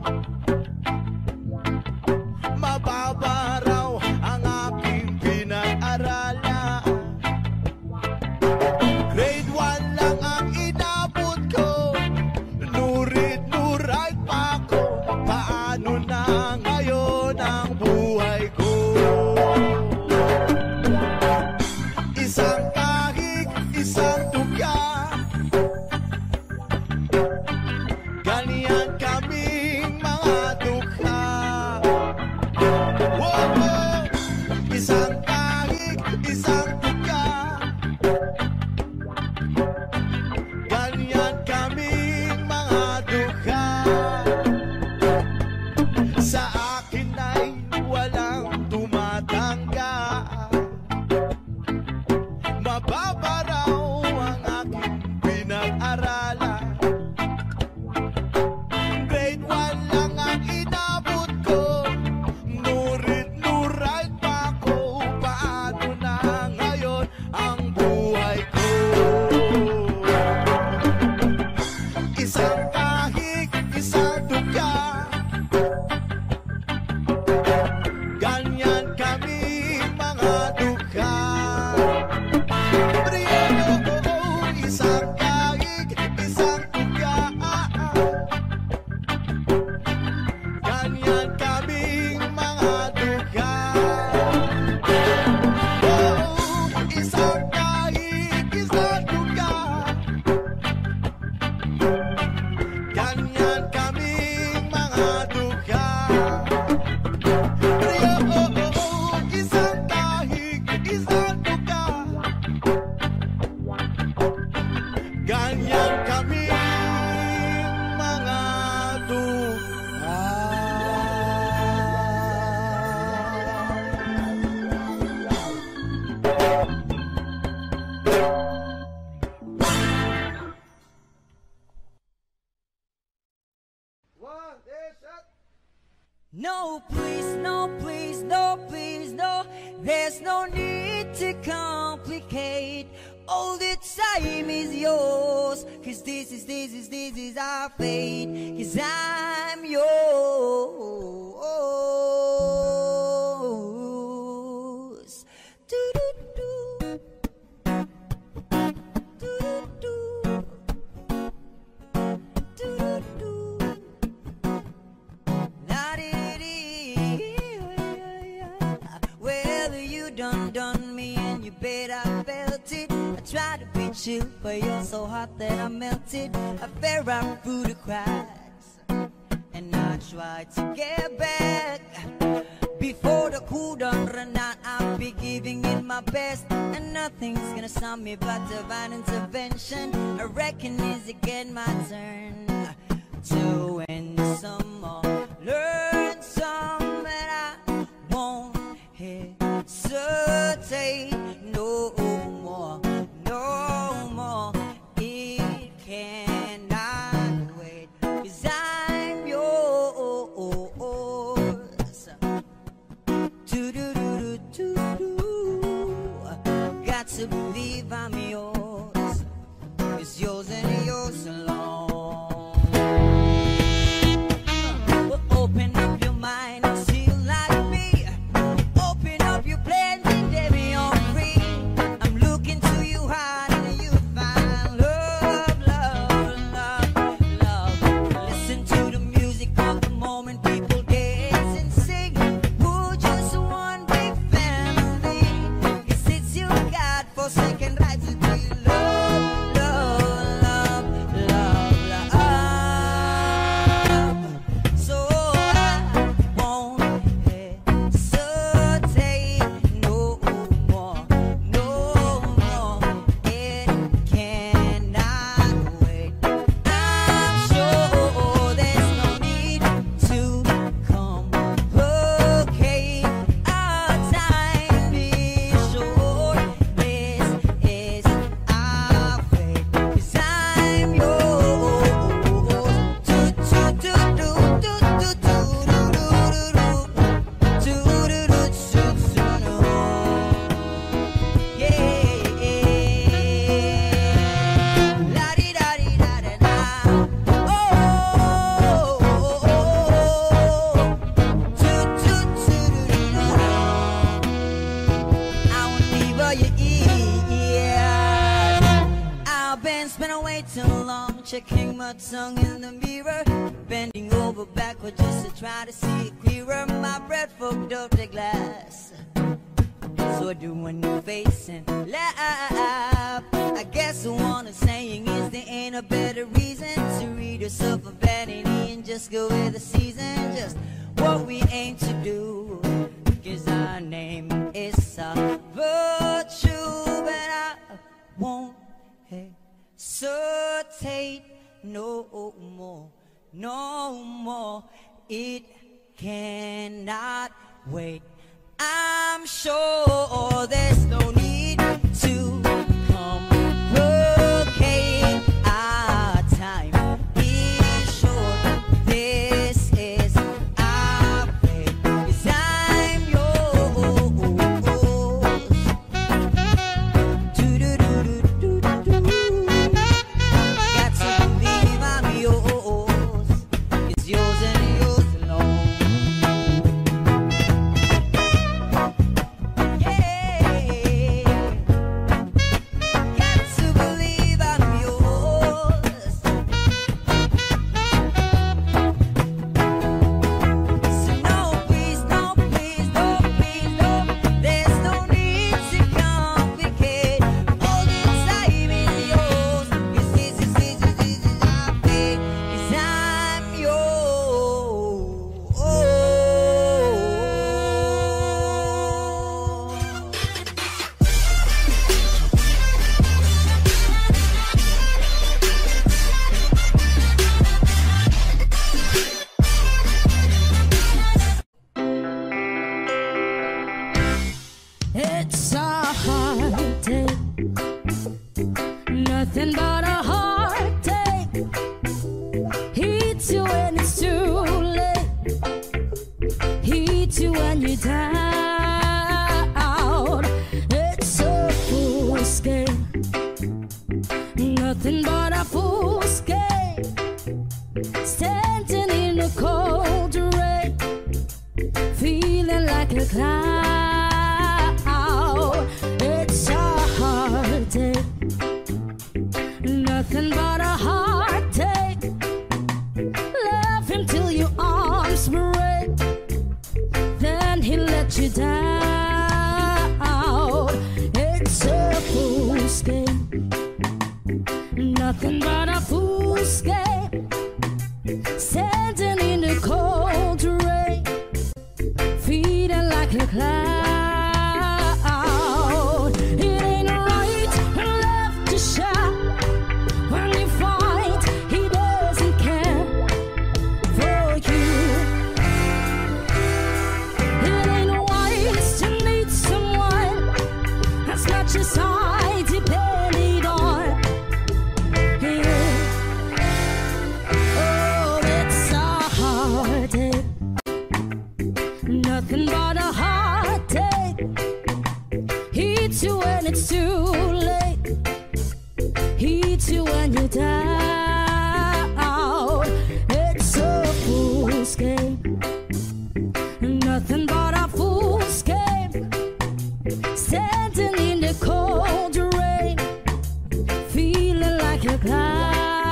Mababa raw ang aking pinag-aralan. Grade one lang ang inabot ko, nurit nurait pa ko. Paano na ngayon ang buhay ko? Isang kahig, isang tuka, ganyan kaming mga dukha. Whoa! Isang kahig, isang tuka, ganyan kaming mga dukha. Sa akin ay walang tumatanggap. Mababa raw ang aking pinag-aralan. Grade one lang ang inabot ko, nurit nurait pa ko. Paano na ngayon ang buhay ko? Isang kahig, isang tuka, ganyan kaming mga dukha. Isang kahig, isang tuka, ganyan kaming mga dukha. Isang kahig, isang tuka, ganyan kaming mga dukha. Isang kahig, isang tuka, ganyan kaming mga dukha. No, please, no, please, no, please, no. There's no need to complicate. All the time is yours. Cause this is, this is, this is our fate. Cause I'm yours. Do-do-do. felt it. I tried to be chill, but you're so hot that I melted. I fell right through the cracks, and I tried to get back. Before the cool done run out, I'll be giving it my best, and nothing's gonna stop me but divine intervention. I reckon it's again my turn to win some more, learn some, and I won't hesitate no more, no more. It cannot wait, 'cause I'm yours. Do-do-do-do-do-do. Got to believe I'm yours. It's yours and yours alone. Well, open up your mind and feel like me. Open up your plans and let me on free. I'm looking to you hard and you find love, love, love, love. Listen to the music of the moment, people dance and sing. We're just one big family. 'Cause it's your God-forsaken right to be love, love, love, love, love. So I won't hesitate no more, no more. It cannot wait. I'm sure there's no need to complicate our time. Be sure this is our fate, 'cause I'm yours. Do do do do do do do do do do do do do do. Yeah, la di da di da da da. Oh, do do do do do. I won't leave all your ears. I've been spending way too long checking my tongue in the mirror, bending over backward just to try to see it clearer. My breath fogged up the glass, so I do a new face and laugh. I guess the one I'm saying is there ain't a better reason to read yourself a vanity and just go with the season. Just what we aim to do, 'cause our name is a virtue, but I won't hesitate no more, no more. It cannot wait. I'm sure there's no need to complicate our time. Be sure this is our fate, 'cause I'm yours. Do-do-do-do-do-do. Got to believe I'm yours. It's yours and yours alone. It's a heartache, nothing but a heartache. Hits you when it's too late, hits you when you're down. It's a fool's game, nothing but a fool's game. Standing in the cold rain, feeling like a clown. It's a heartache, nothing but a heartache. Love him till your arms break, then he let you down. It's a fool. too late. Hits you when you're down. It's a fool's game, nothing but a fool's game. Standing in the cold rain, feeling like a cloud.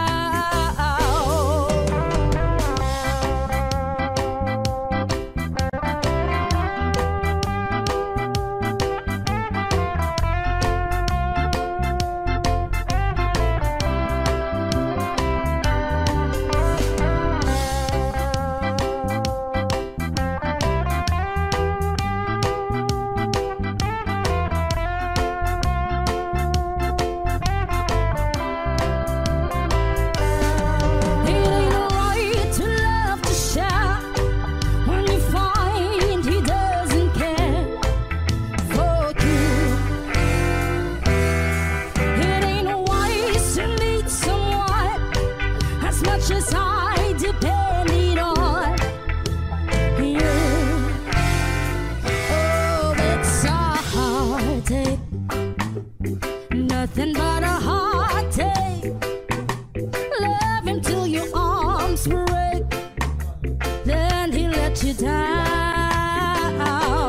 Nothing but a heartache. Love him till your arms break, then he let you down.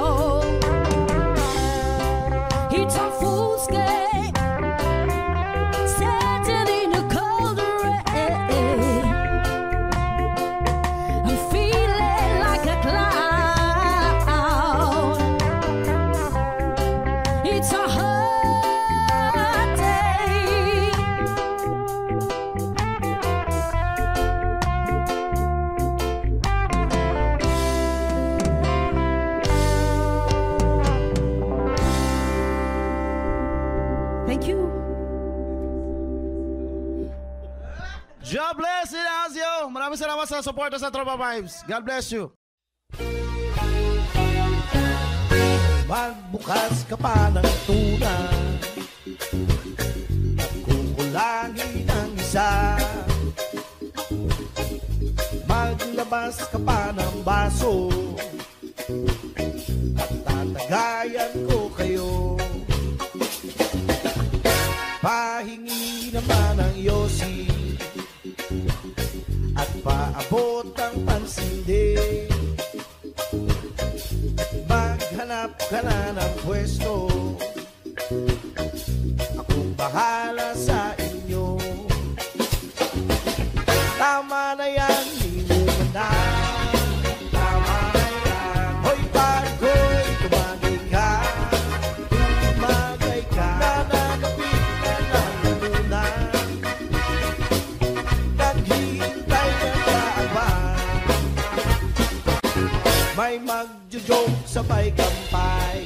It's a fool's game, standing in the cold rain. I'm feeling like a clown. It's a God bless you, Azio. Maraming salamat sa suporta sa Tropa Vibes. God bless you. Magbukas ka pa ng tuna at kukulangin ang isa. Maglabas ka pa ng baso at tatagayan ko kayo. Pahingi naman ang yosi at paabot ang pansindi. Maghanap ka na ng pwesto, akong bahala sa inyo. Tama na yan, di mo na. Tama na yan. Hoy, bagoy, tumagay ka. Tumagay ka. Nananapit na lang muna. Naghihintay ka na ba? May magjo-joke sabay kampay,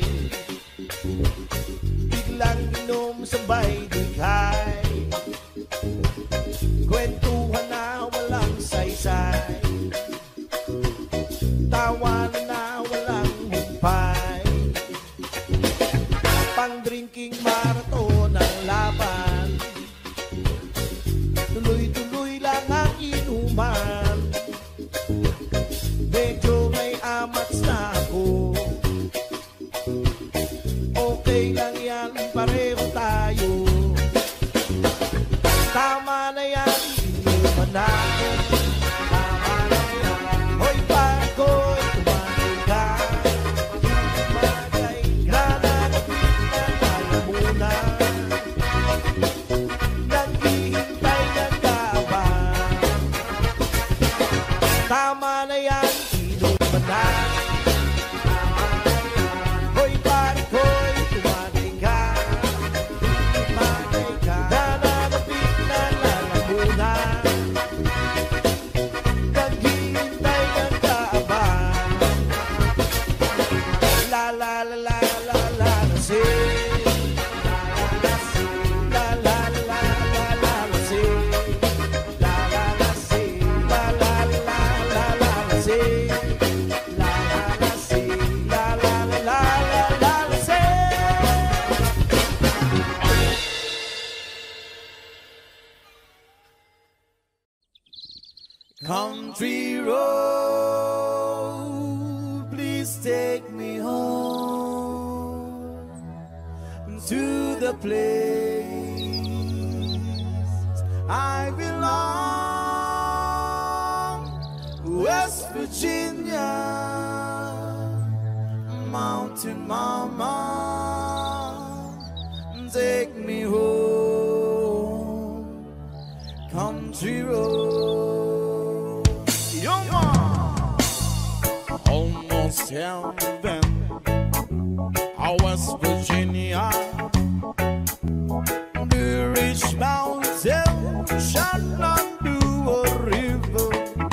biglang inom sabay dighay, kwentuhan na walang saysay, tawanan na walang humpay, pang-drinking marathon ang laban, tuloy-tuloy lang ang inuman. Medyo may amats na ako, okay lang yan, pareho tayo. Tama na yan, hindi mo na. Tama na yan. Hoy, bagoy, tumagay ka. Tumagay ka. Nananapit na tayo muna. Naghihintay ka ka ba? Tama na yan, hindi mo na. Hoy, bagoy, tumagay ka. Tumagay ka. Nananapit na lang muna. Naghihintay ka ka ba? La la la la la la la say. La la la la la la say. La la la say. La la la la la la say. La la la say. La la la la la la la say. Country road, please take me home to the place I belong, West Virginia, Mountain Mama, take me home, country road. Yo, mom, almost heaven. West Virginia, the rich mountain shall undo a river.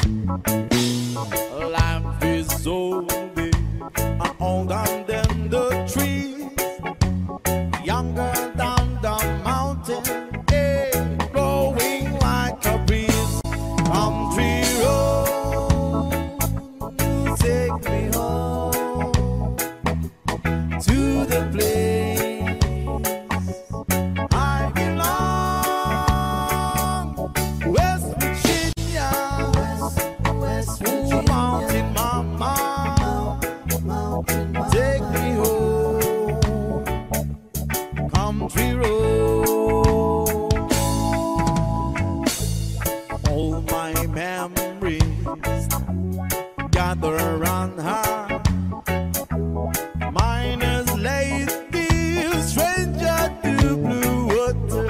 Life is so big and older than the trees, younger than the mountain, hey, blowing like a breeze. Country road, you take me home to the place I belong, West Virginia, West, West Virginia, Mountain Mama, Mountain Mama, take me home, country road. All my memories gather around her. Mine is lady, stranger to blue water.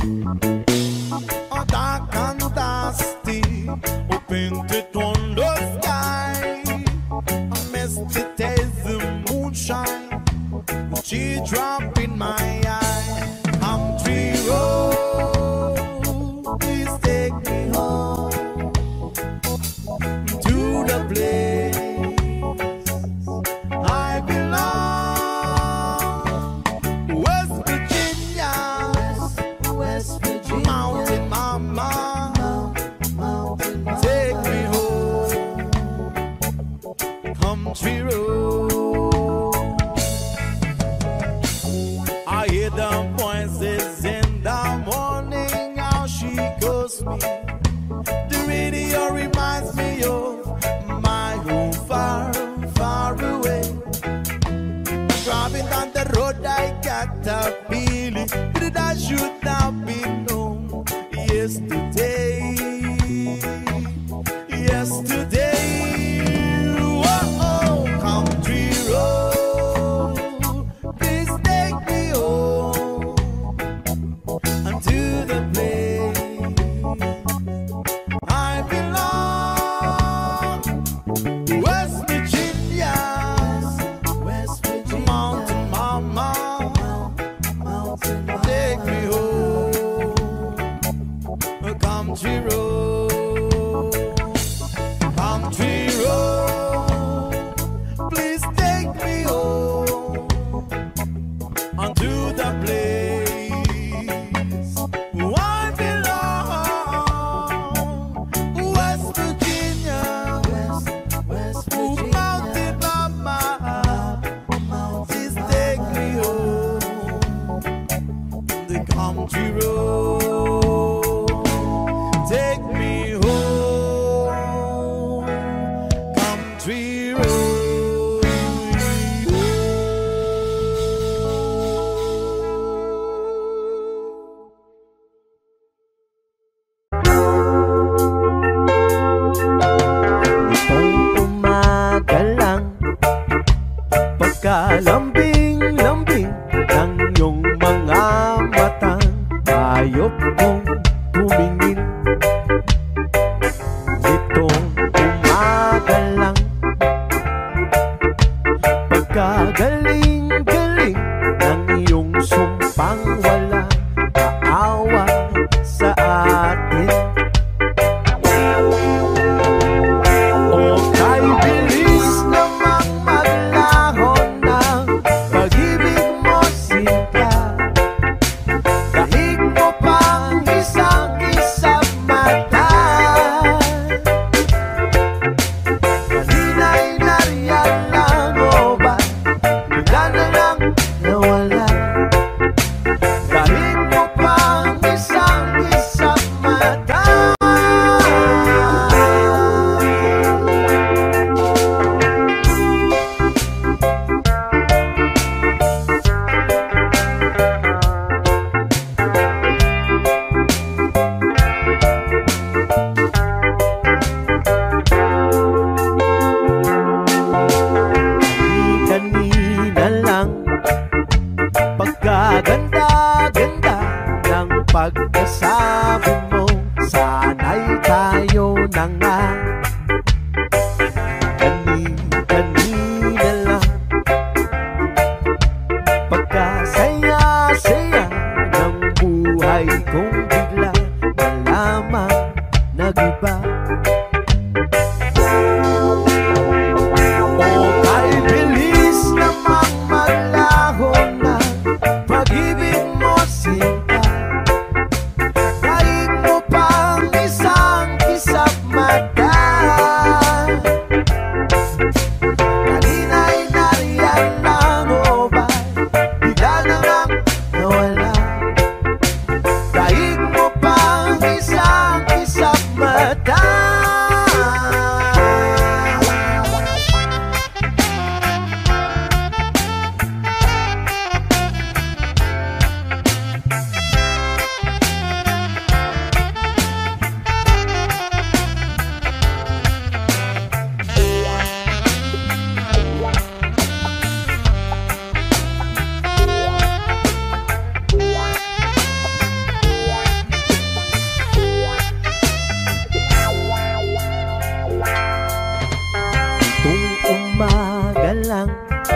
Oh, dark and dusty, painted on the sky. A misty taste of moonshine, she drop in my eye. Country road, please take me home to the place I belong, West Virginia, West, West Virginia, Mountain Mama, Mountain Mama, take me home, country road. I hear the voices in the morning, how she calls me. The radio reminds me of my home far, far away. Driving down the road, I got a feeling that I should have been home yesterday. Yesterday, oh, country road, please take me home unto the place I belong, West Virginia, West Virginia, Mountain Mama, Mountain Mama, take me home, a country road, country road, please take me home unto the place I belong, West Virginia, West, West Virginia, Mountain Mama, please take me home, the country road, take me home, country road. Itong umaga lang, pagkalambing-lambing ng iyong mga matang, ayop kong tumingin. Itong umaga lang, pagkagaling-galing ng iyong sumpang wala kaawa sa atin. O kay bilis namang maglahon ng pag-ibig mo, sinta. Daig mo pang pagkasabi mo, sana'y tayo na nga. Kani-kanina lang, pagkasaya-saya ng buhay kong bigla malaman nag-iba. O kay bilis namang maglaho na pag-ibig mo sinta. Daig mo pang isang kisap mata. Kanina'y nariyan lang o ba bigla na lang nawala. Daig mo pang isang kisap mata. Umaga lang,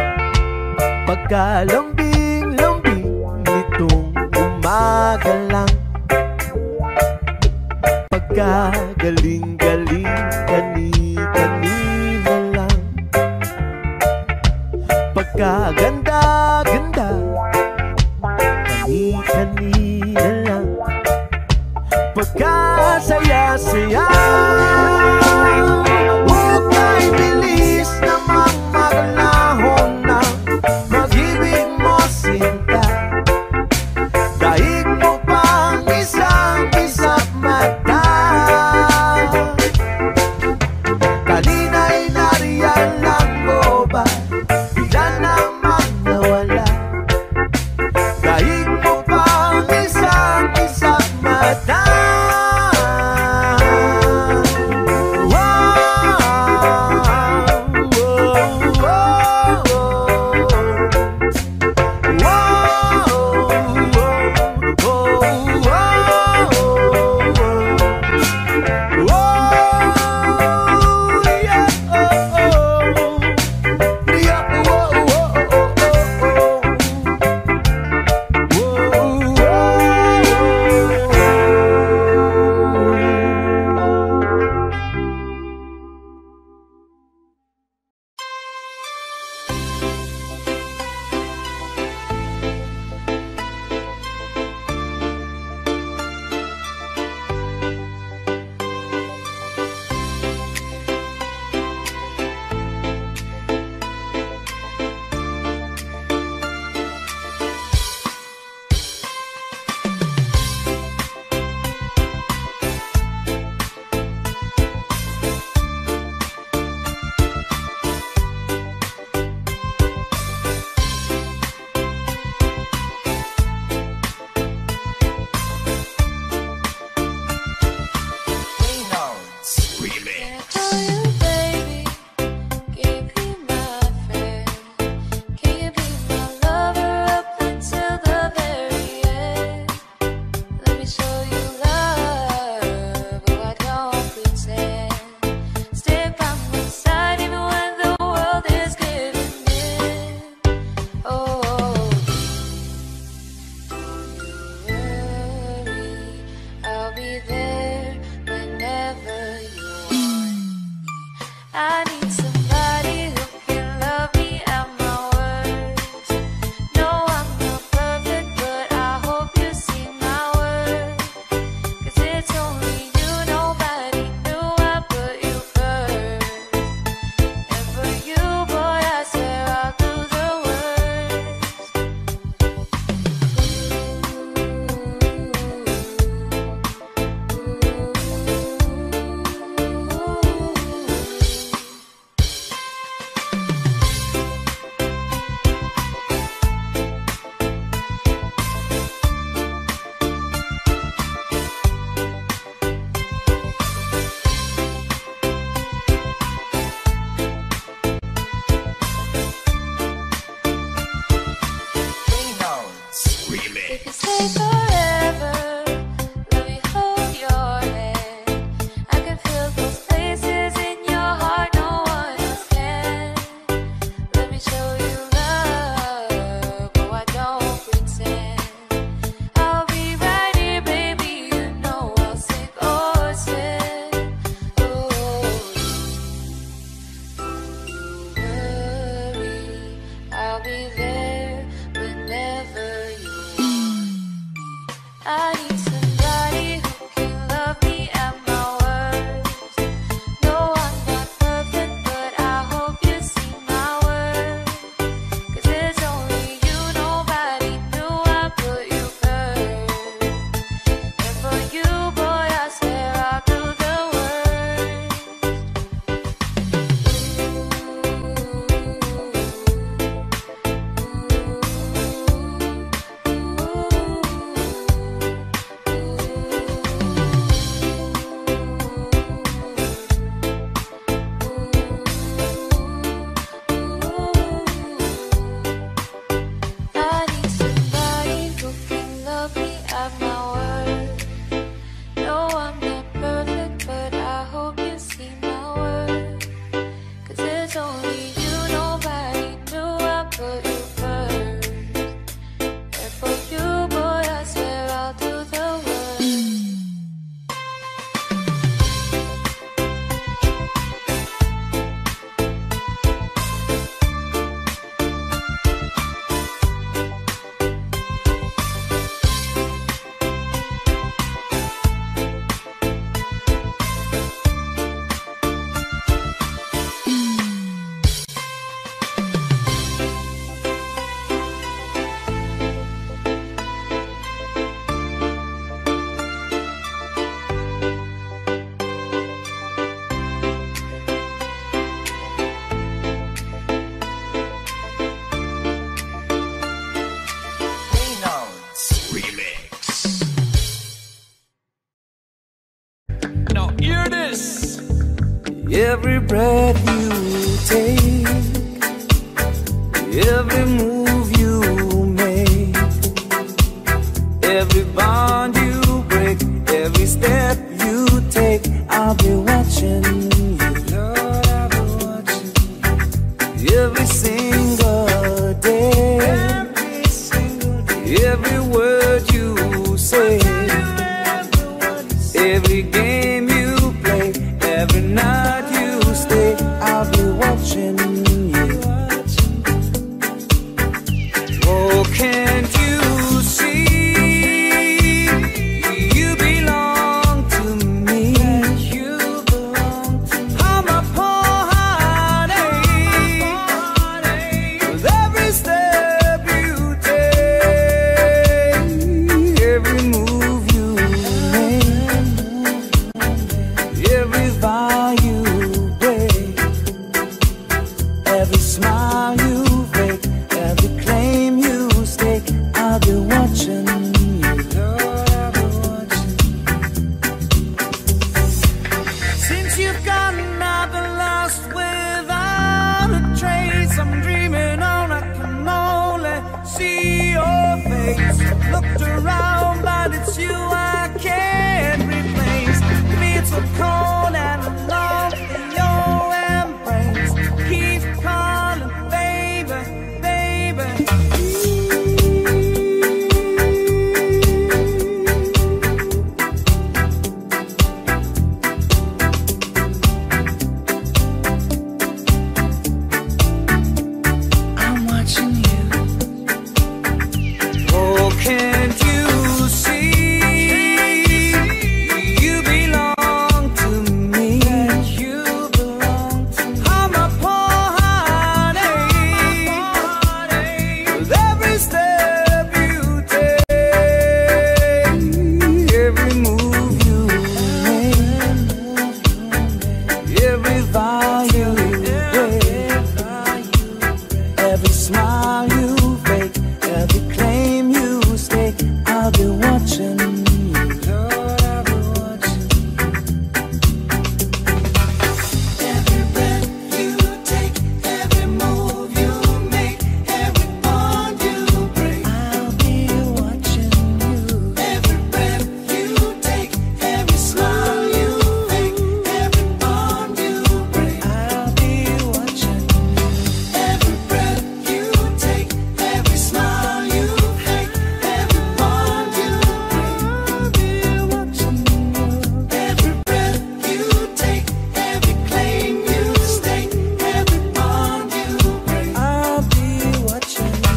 pagkalambing-lambing nitong umaga lang, pagkagaling-galing kani-kanina lang, pagkaganda-ganda kani-kanina lang, pagkasaya-saya. Hukay bilis namang maglahon ng pag-ibig mo sinta. Daig mo pang isang kisap mata. Kanina'y nariyan lang o ba bigla namang nawala. Daig mo pang isang kisap mata. Yes. Every breath you take, every move you make, every bond you break, every step you take, I'll be watching you. Lord, I'll be watching you. Every single day, every single day, every word you say, every game you play, every night you stay, I'll be watching you. Oh, can't you see? You belong to me. You belong to me. I'm a poor heartache. With every step you take, every move you make, every vow you break, every smile you fake, every claim you stake, I'll be watching you. Lord, I'll be watching you. Since you've gone, I've been lost without a trace. I'm dreaming on, I can only see your face. Looked around, but it's you I can't replace. Feel so cold and alone in your embrace. Keep calling, baby, baby. I'm watching you. Oh, can't you see? You belong to me. You belong to me. I'm a poor heartache. With every step you take, every move you make, every vow you break, every smile you fake, every claim you stake, I'll be watching you. Lord, I'll be watching you. Every breath you take, every move you make, every bond you break, I'll be watching you. Every breath you take, every smile you fake, every bond you break, I'll be watching you. Every breath you take, every smile you fake, every bond you break, I'll be watching you. Every breath you take, every claim you stake, every bond you break, I'll be watching you.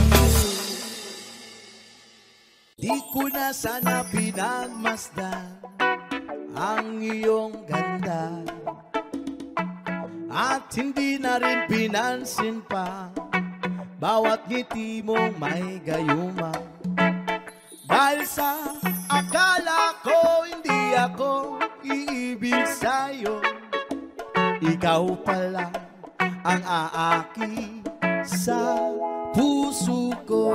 Di ko na sana pinagmasdan ang iyong ganda, at hindi na rin pinansin pa bawat ngiti mong may gayuma. Dahil sa akala ko hindi ako iibig sa'yo, ikaw pala ang aaki sa puso ko.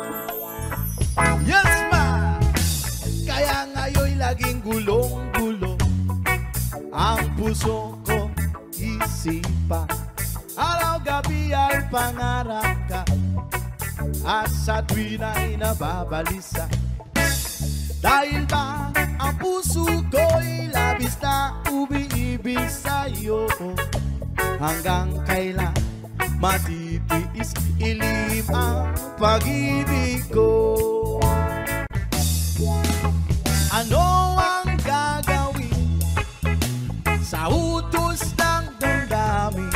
Yes, ma! Kaya ngayon'y laging gulong-gulo ang puso ko isipa. Araw-gabi ay pangarap ka, at sa tuwin ay nababalisa. Dahil ba ang puso ko'y labis na umiibig sa'yo, hanggang kailan matitiis ilim ang pag-ibig ko. Ano ang gagawin sa utos ng damdamin?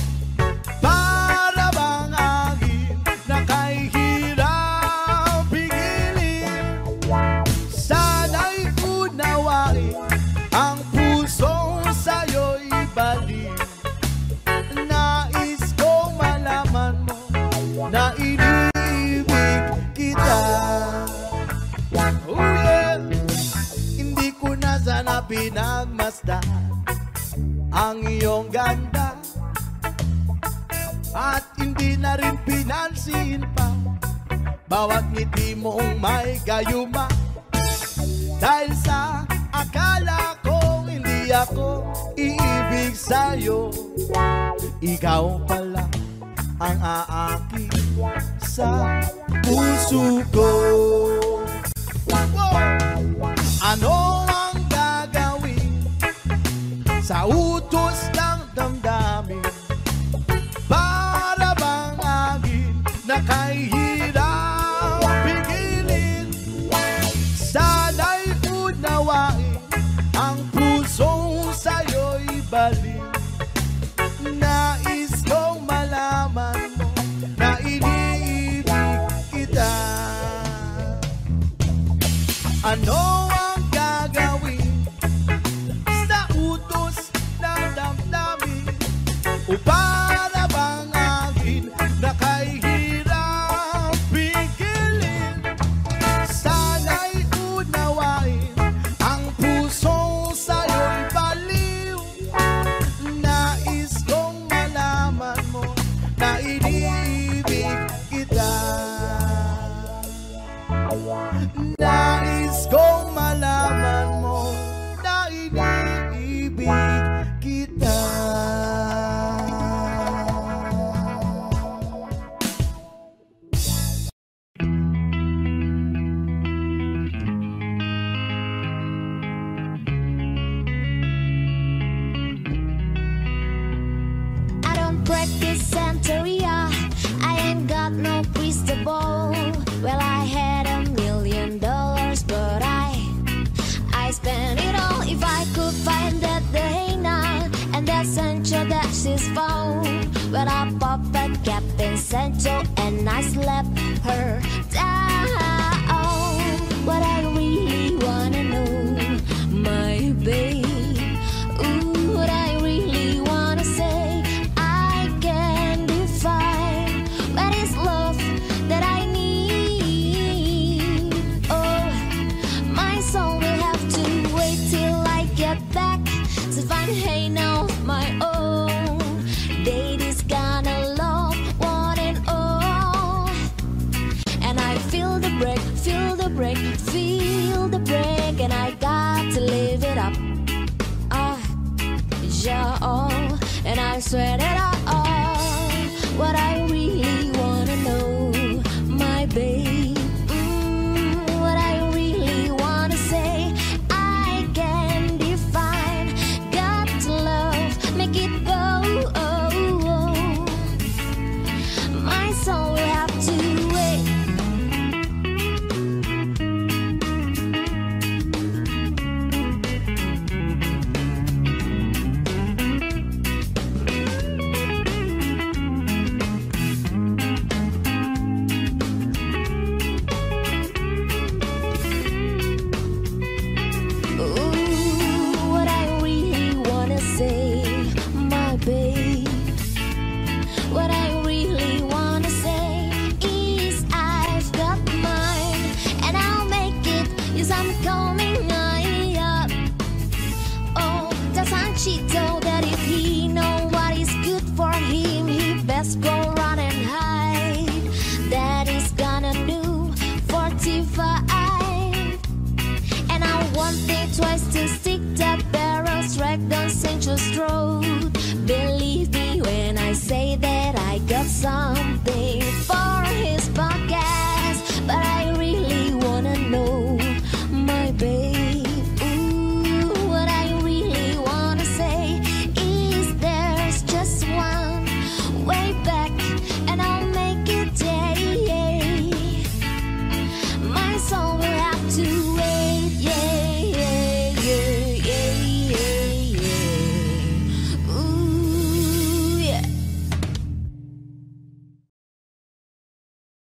Para bang agin na kay hirap pigilin? Sana'y unawain ang puso sa'yo'y balik. Nais kong malaman mo na iniibig kita. Oh yeah! Hindi ko na sana pinagmasdan ang iyong ganda, at hindi na rin pinansin pa bawat ngiti mong may gayuma. Dahil sa akala ko hindi ako pag-ibig sa'yo, ikaw pala ang aakit sa puso ko. Ano ang gagawin sa utos ng damdamin? Para bang agin na kahirap pigilin? Sana'y unawain ang pusong sa'yo'y balik. Nais kong malaman mo na iniibig kita. Ano ang gagawin sa utos ng damdamin? O para bang agin na kahirap pigilin? Sana'y unawain ang pusong sa'yo'y baliw. Nais kong malaman mo na iniibig kita. Nais kong malaman mo na iniibig kita. I don't practice Santeria. I ain't got no crystal ball. Well, I had a million dollars, but I I spent it all. If I could find that day now, and that Sancho that's his phone. Well, I popped a cap in Sancho and I slapped her down. What I really wanna know, my babe. Ooh, what I really wanna say, I can define what is love that I need. Oh, my soul will have to wait till I get back to find hey now of my own. Daddy's gonna love one and all. And I feel the break, feel the break, feel the break, and I got to live it up. Ah, yeah, oh, and I swear that all what I really wanna know, my babe. Mm, what I really wanna say, I can define. Got to love, make it go. Oh, oh. My soul will have to wait. Ooh, what I really wanna say, my babe. What I really wanna say is I've got mine, and I'll make it. Yes, I'm coming up. Oh, the Sanchito, that if he know what is good for him, he best go run and hide. That is gonna do forty-five. And I want it twice to stick that barrel straight down Central's throat. Believe me when I say that I got something for his podcast. But I really wanna know, my babe. Ooh, what I really wanna say is there's just one way back, and I'll make it, yeah, yeah. My soul will have to wait, yeah, yeah, yeah, yeah, yeah, yeah. Ooh, yeah.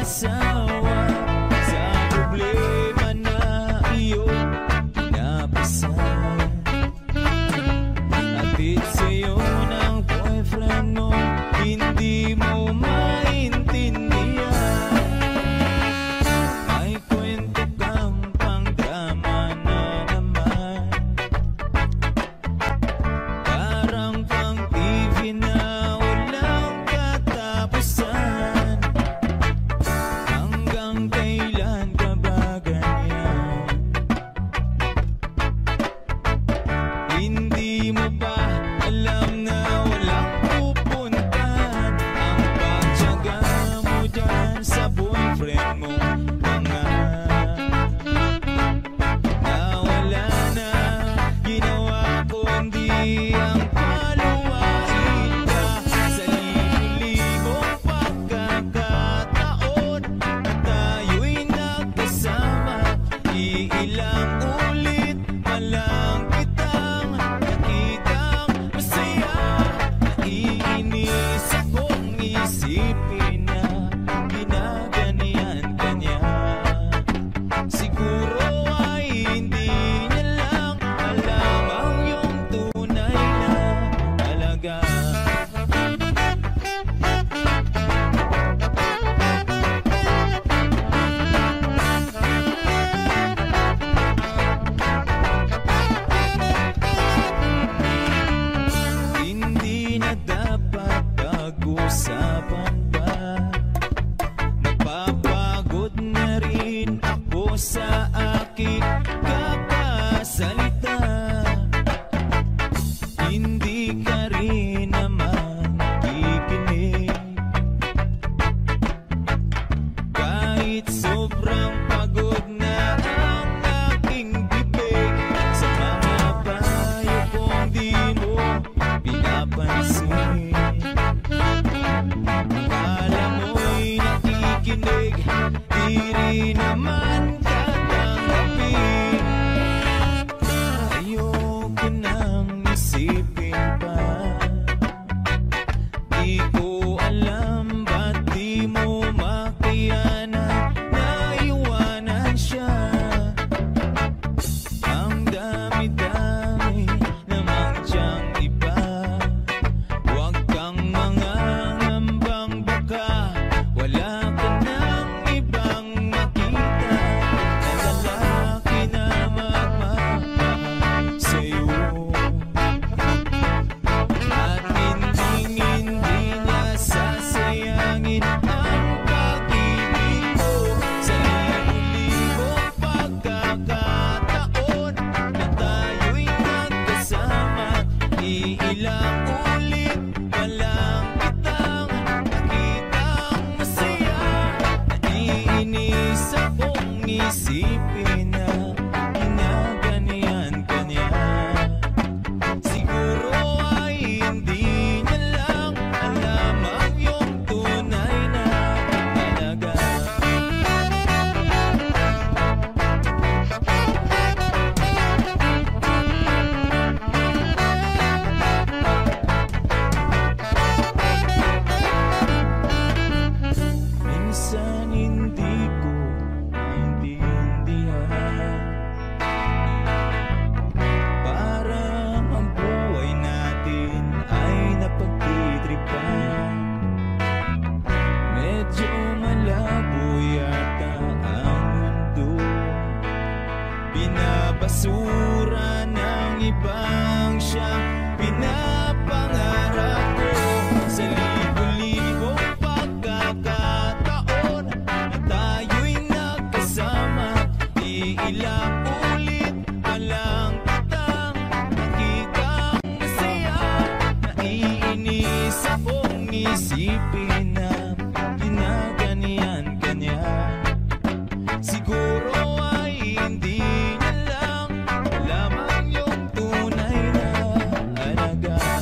asawa sa problema na iyong pinapasan. Atid sa'yo ng boyfriend mo, hindi mo maintindihan. May kwento kang pang-drama na naman, parang pang-T V na walang katapusan. Hanggang kailan ka ba ganyan? Hindi mo ba alam na walang pupuntahan ang pagtiyaga mo dyan sa boyfriend mo? Mga nawala na, ginawa kundi ang paluwain ka sa libo-libong pagkakataon na tayo'y nagkasama. Iilang ulit pa lang kitang nakitang masaya. Naiinis akong isipin na ginaganyan ka niya. Siguro ay hindi niya lang alam ang iyong tunay na halaga. Hindi na dapat pag-usapan pa. Napapagod na rin ako sa aking kakasalita. Hindi ka rin naman nakikinig. Kahit sobrang pagod na ang aking bibig sa mga payo kong di mo pinapansin. Akala mo'y nakikinig, di rin naman tatanggapin. Ayoko nang isipin pa. Di ko alam ba't di mo makayanan na iwanan siya. Ang dami-dami namang diyang iba. Huwag kang mangangambang baka wala ka nang ibang makita na lalaki na magmamahal sa'yo. At hinding-hindi niya sasayangin ang pag-ibig mo sa libo-libong pagkakataon na tayo'y nagkasama. Iilang ulit pa lang kitang nakitang masaya. Naiinis akong isipin na ginaganyan ka niya. Siguro ay hindi niya lang alam ang iyong tunay na halaga. Minsan hindi ko maintindihan. Parang ang buhay natin ay napagtitripan. Medyo malabo yata ang mundo. Binabasura ng ibang siyang pinapangarap ko. Sa libo-libong pagkakataon na tayo'y nagkasama. Iilang ulit pa lang kitang nakitang masaya. Naiinis akong isipin na ginaganyan ka niya. Siguro ay hindi niya lang alam ang iyong tunay na halaga.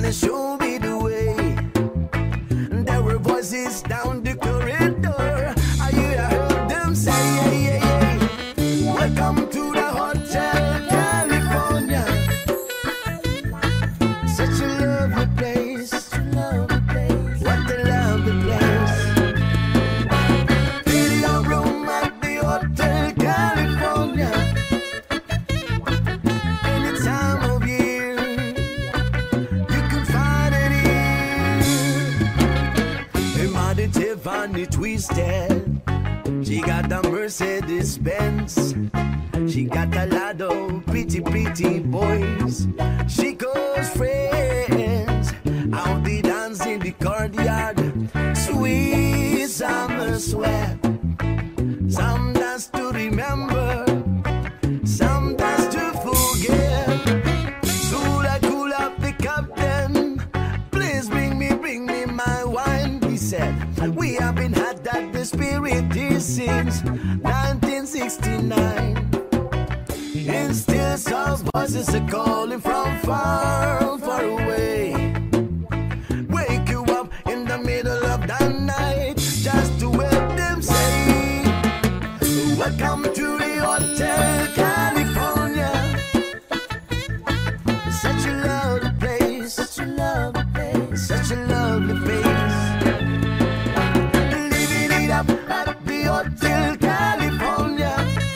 they show me the way. There were voices down the corridor. I hear I heard them say, hey, hey, hey, welcome to the Hotel California. Such a lovely place, such a lovely place. What a lovely place. Fill your room at the Hotel California. Any time of year, you can find it here. Her mother Tiffany Twisted, she got a Mercedes Benz. She got a lot of pretty, pretty boys. She goes friends out the dance in the courtyard. Sweet summer sweat. Some dance to remember, some dance to forget. So I cool up the captain. Please bring me, bring me my wine. He said, we have been had at the Spirit here since nineteen sixty-nine. And still some voices are calling from far, far away. Wake you up in the middle of the night just to hear them say, welcome to the Hotel California. Such a lovely place, such a lovely place, such a lovely place. Living it up at the Hotel California.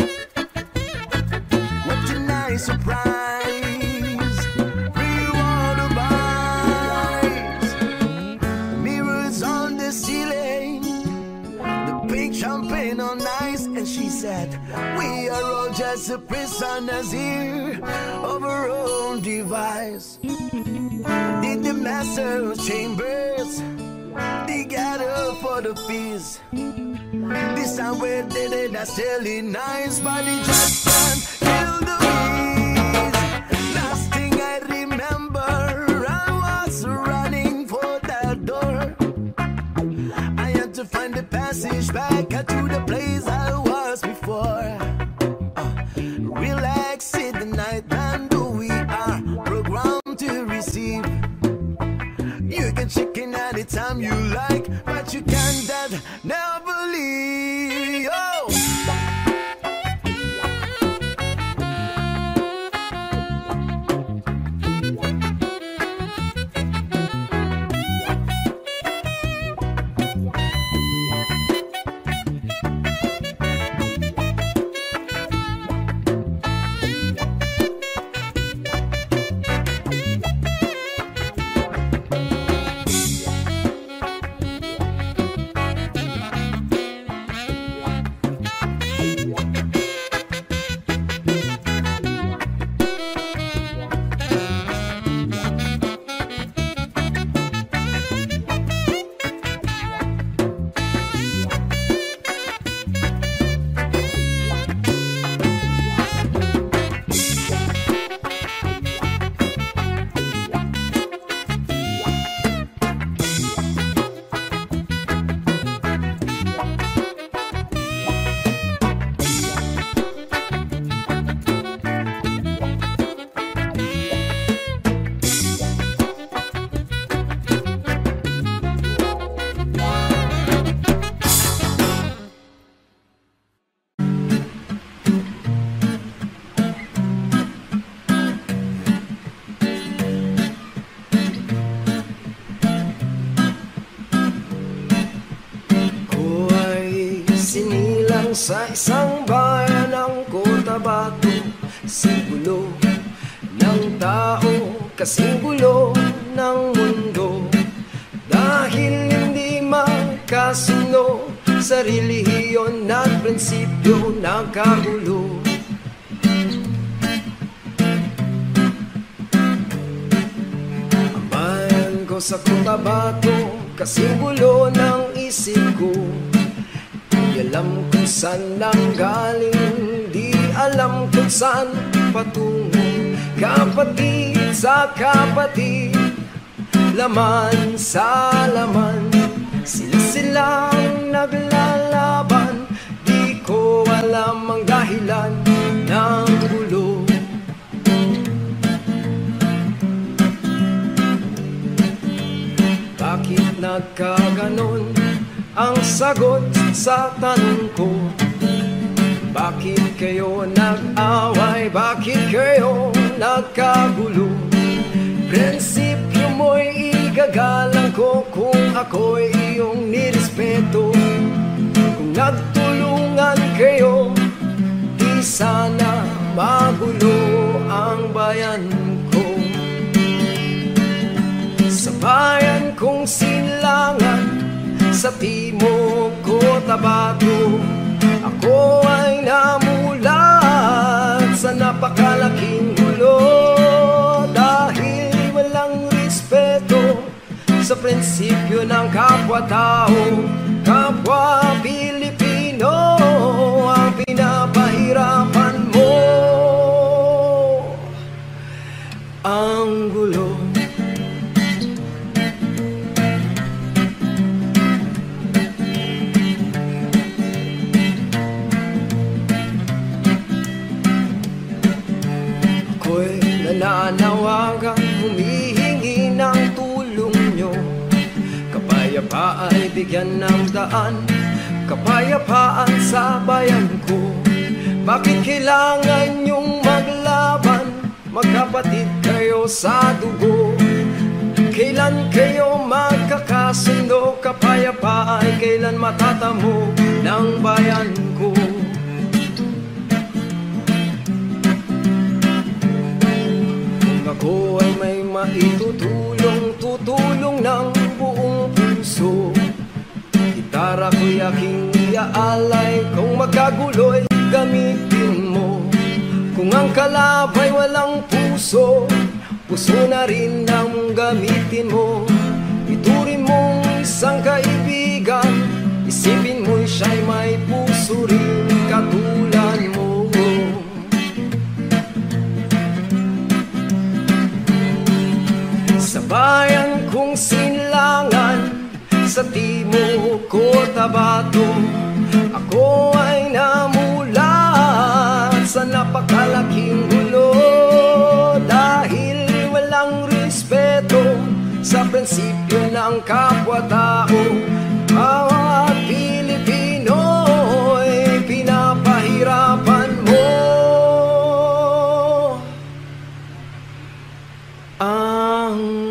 What a nice surprise. Free water bars, mirrors on the ceiling, the pink champagne on ice. And she said, we are all just prisoners here of our own device. Did the master chambers, they gather for the feast. This time we did it, that's really nice, but it just can't kill the bees. Last thing I remember, I was running for that door. I had to find the passage back to the place I was before. Uh, relax in the night, and we are programmed to receive. You can check in anytime you like, but you can't that never leave. Oh. Sa isang bayan ng Cotabato, simbolo ng tao, kasimbolo ng mundo. Dahil hindi magkasundo sa relihiyon at prinsipyo, nagkagulo. Ang bayan ko sa Cotabato, kasimbolo ng isip ko. Di alam kung saan nanggaling, di alam kung saan patungo. Kapatid sa kapatid, laman sa laman, sila-silang naglalaban. Di ko alam ang dahilan ng gulo. nagkaganon ang sagot sa tanong ko. Bakit kayo nag-away? Bakit kayo nagkagulo? Prinsipyo mo'y igagalang ko kung ako'y iyong nirespeto. Kung nagtulungan kayo, di sana magulo ang bayan ko. Sa bayan kong Silangan, sa timog Cotabato, ako ay namulat sa napakalaking gulo. Dahil walang respeto sa prinsipyo ng kapwa-tao, kapwa Pilipino ang pinapahirapan mo. Ang gulo. Ako'y nananawagan, humihingi ng tulong nyo. Kapayapaan ay bigyan ng daan, kapayapaan sa bayan ko. Bakit kailangan nyong maglaban? Magkapatid kayo sa dugo. Kailan kayo magkakasundo? Kapayapaan ay kailan matatamo ng bayan ko? Kung ako ay may maitutulong, tutulong ng buong puso. Gitara ko'y aking iaalay, kung magkagulo'y gamitin mo. Kung ang kalabay walang puso, puso na rin ang gamitin mo. Iturin mong isang kaibigan, isipin mo'y siya'y may puso rin katulad mo. Sa bayan kong Silangan, sa timog Cotabato, ako ay namulat sa napakalaking gulo. Dahil walang respeto sa prinsipyo ng kapwa-tao, bawat Pilipino ay pinapahirapan mo. Ang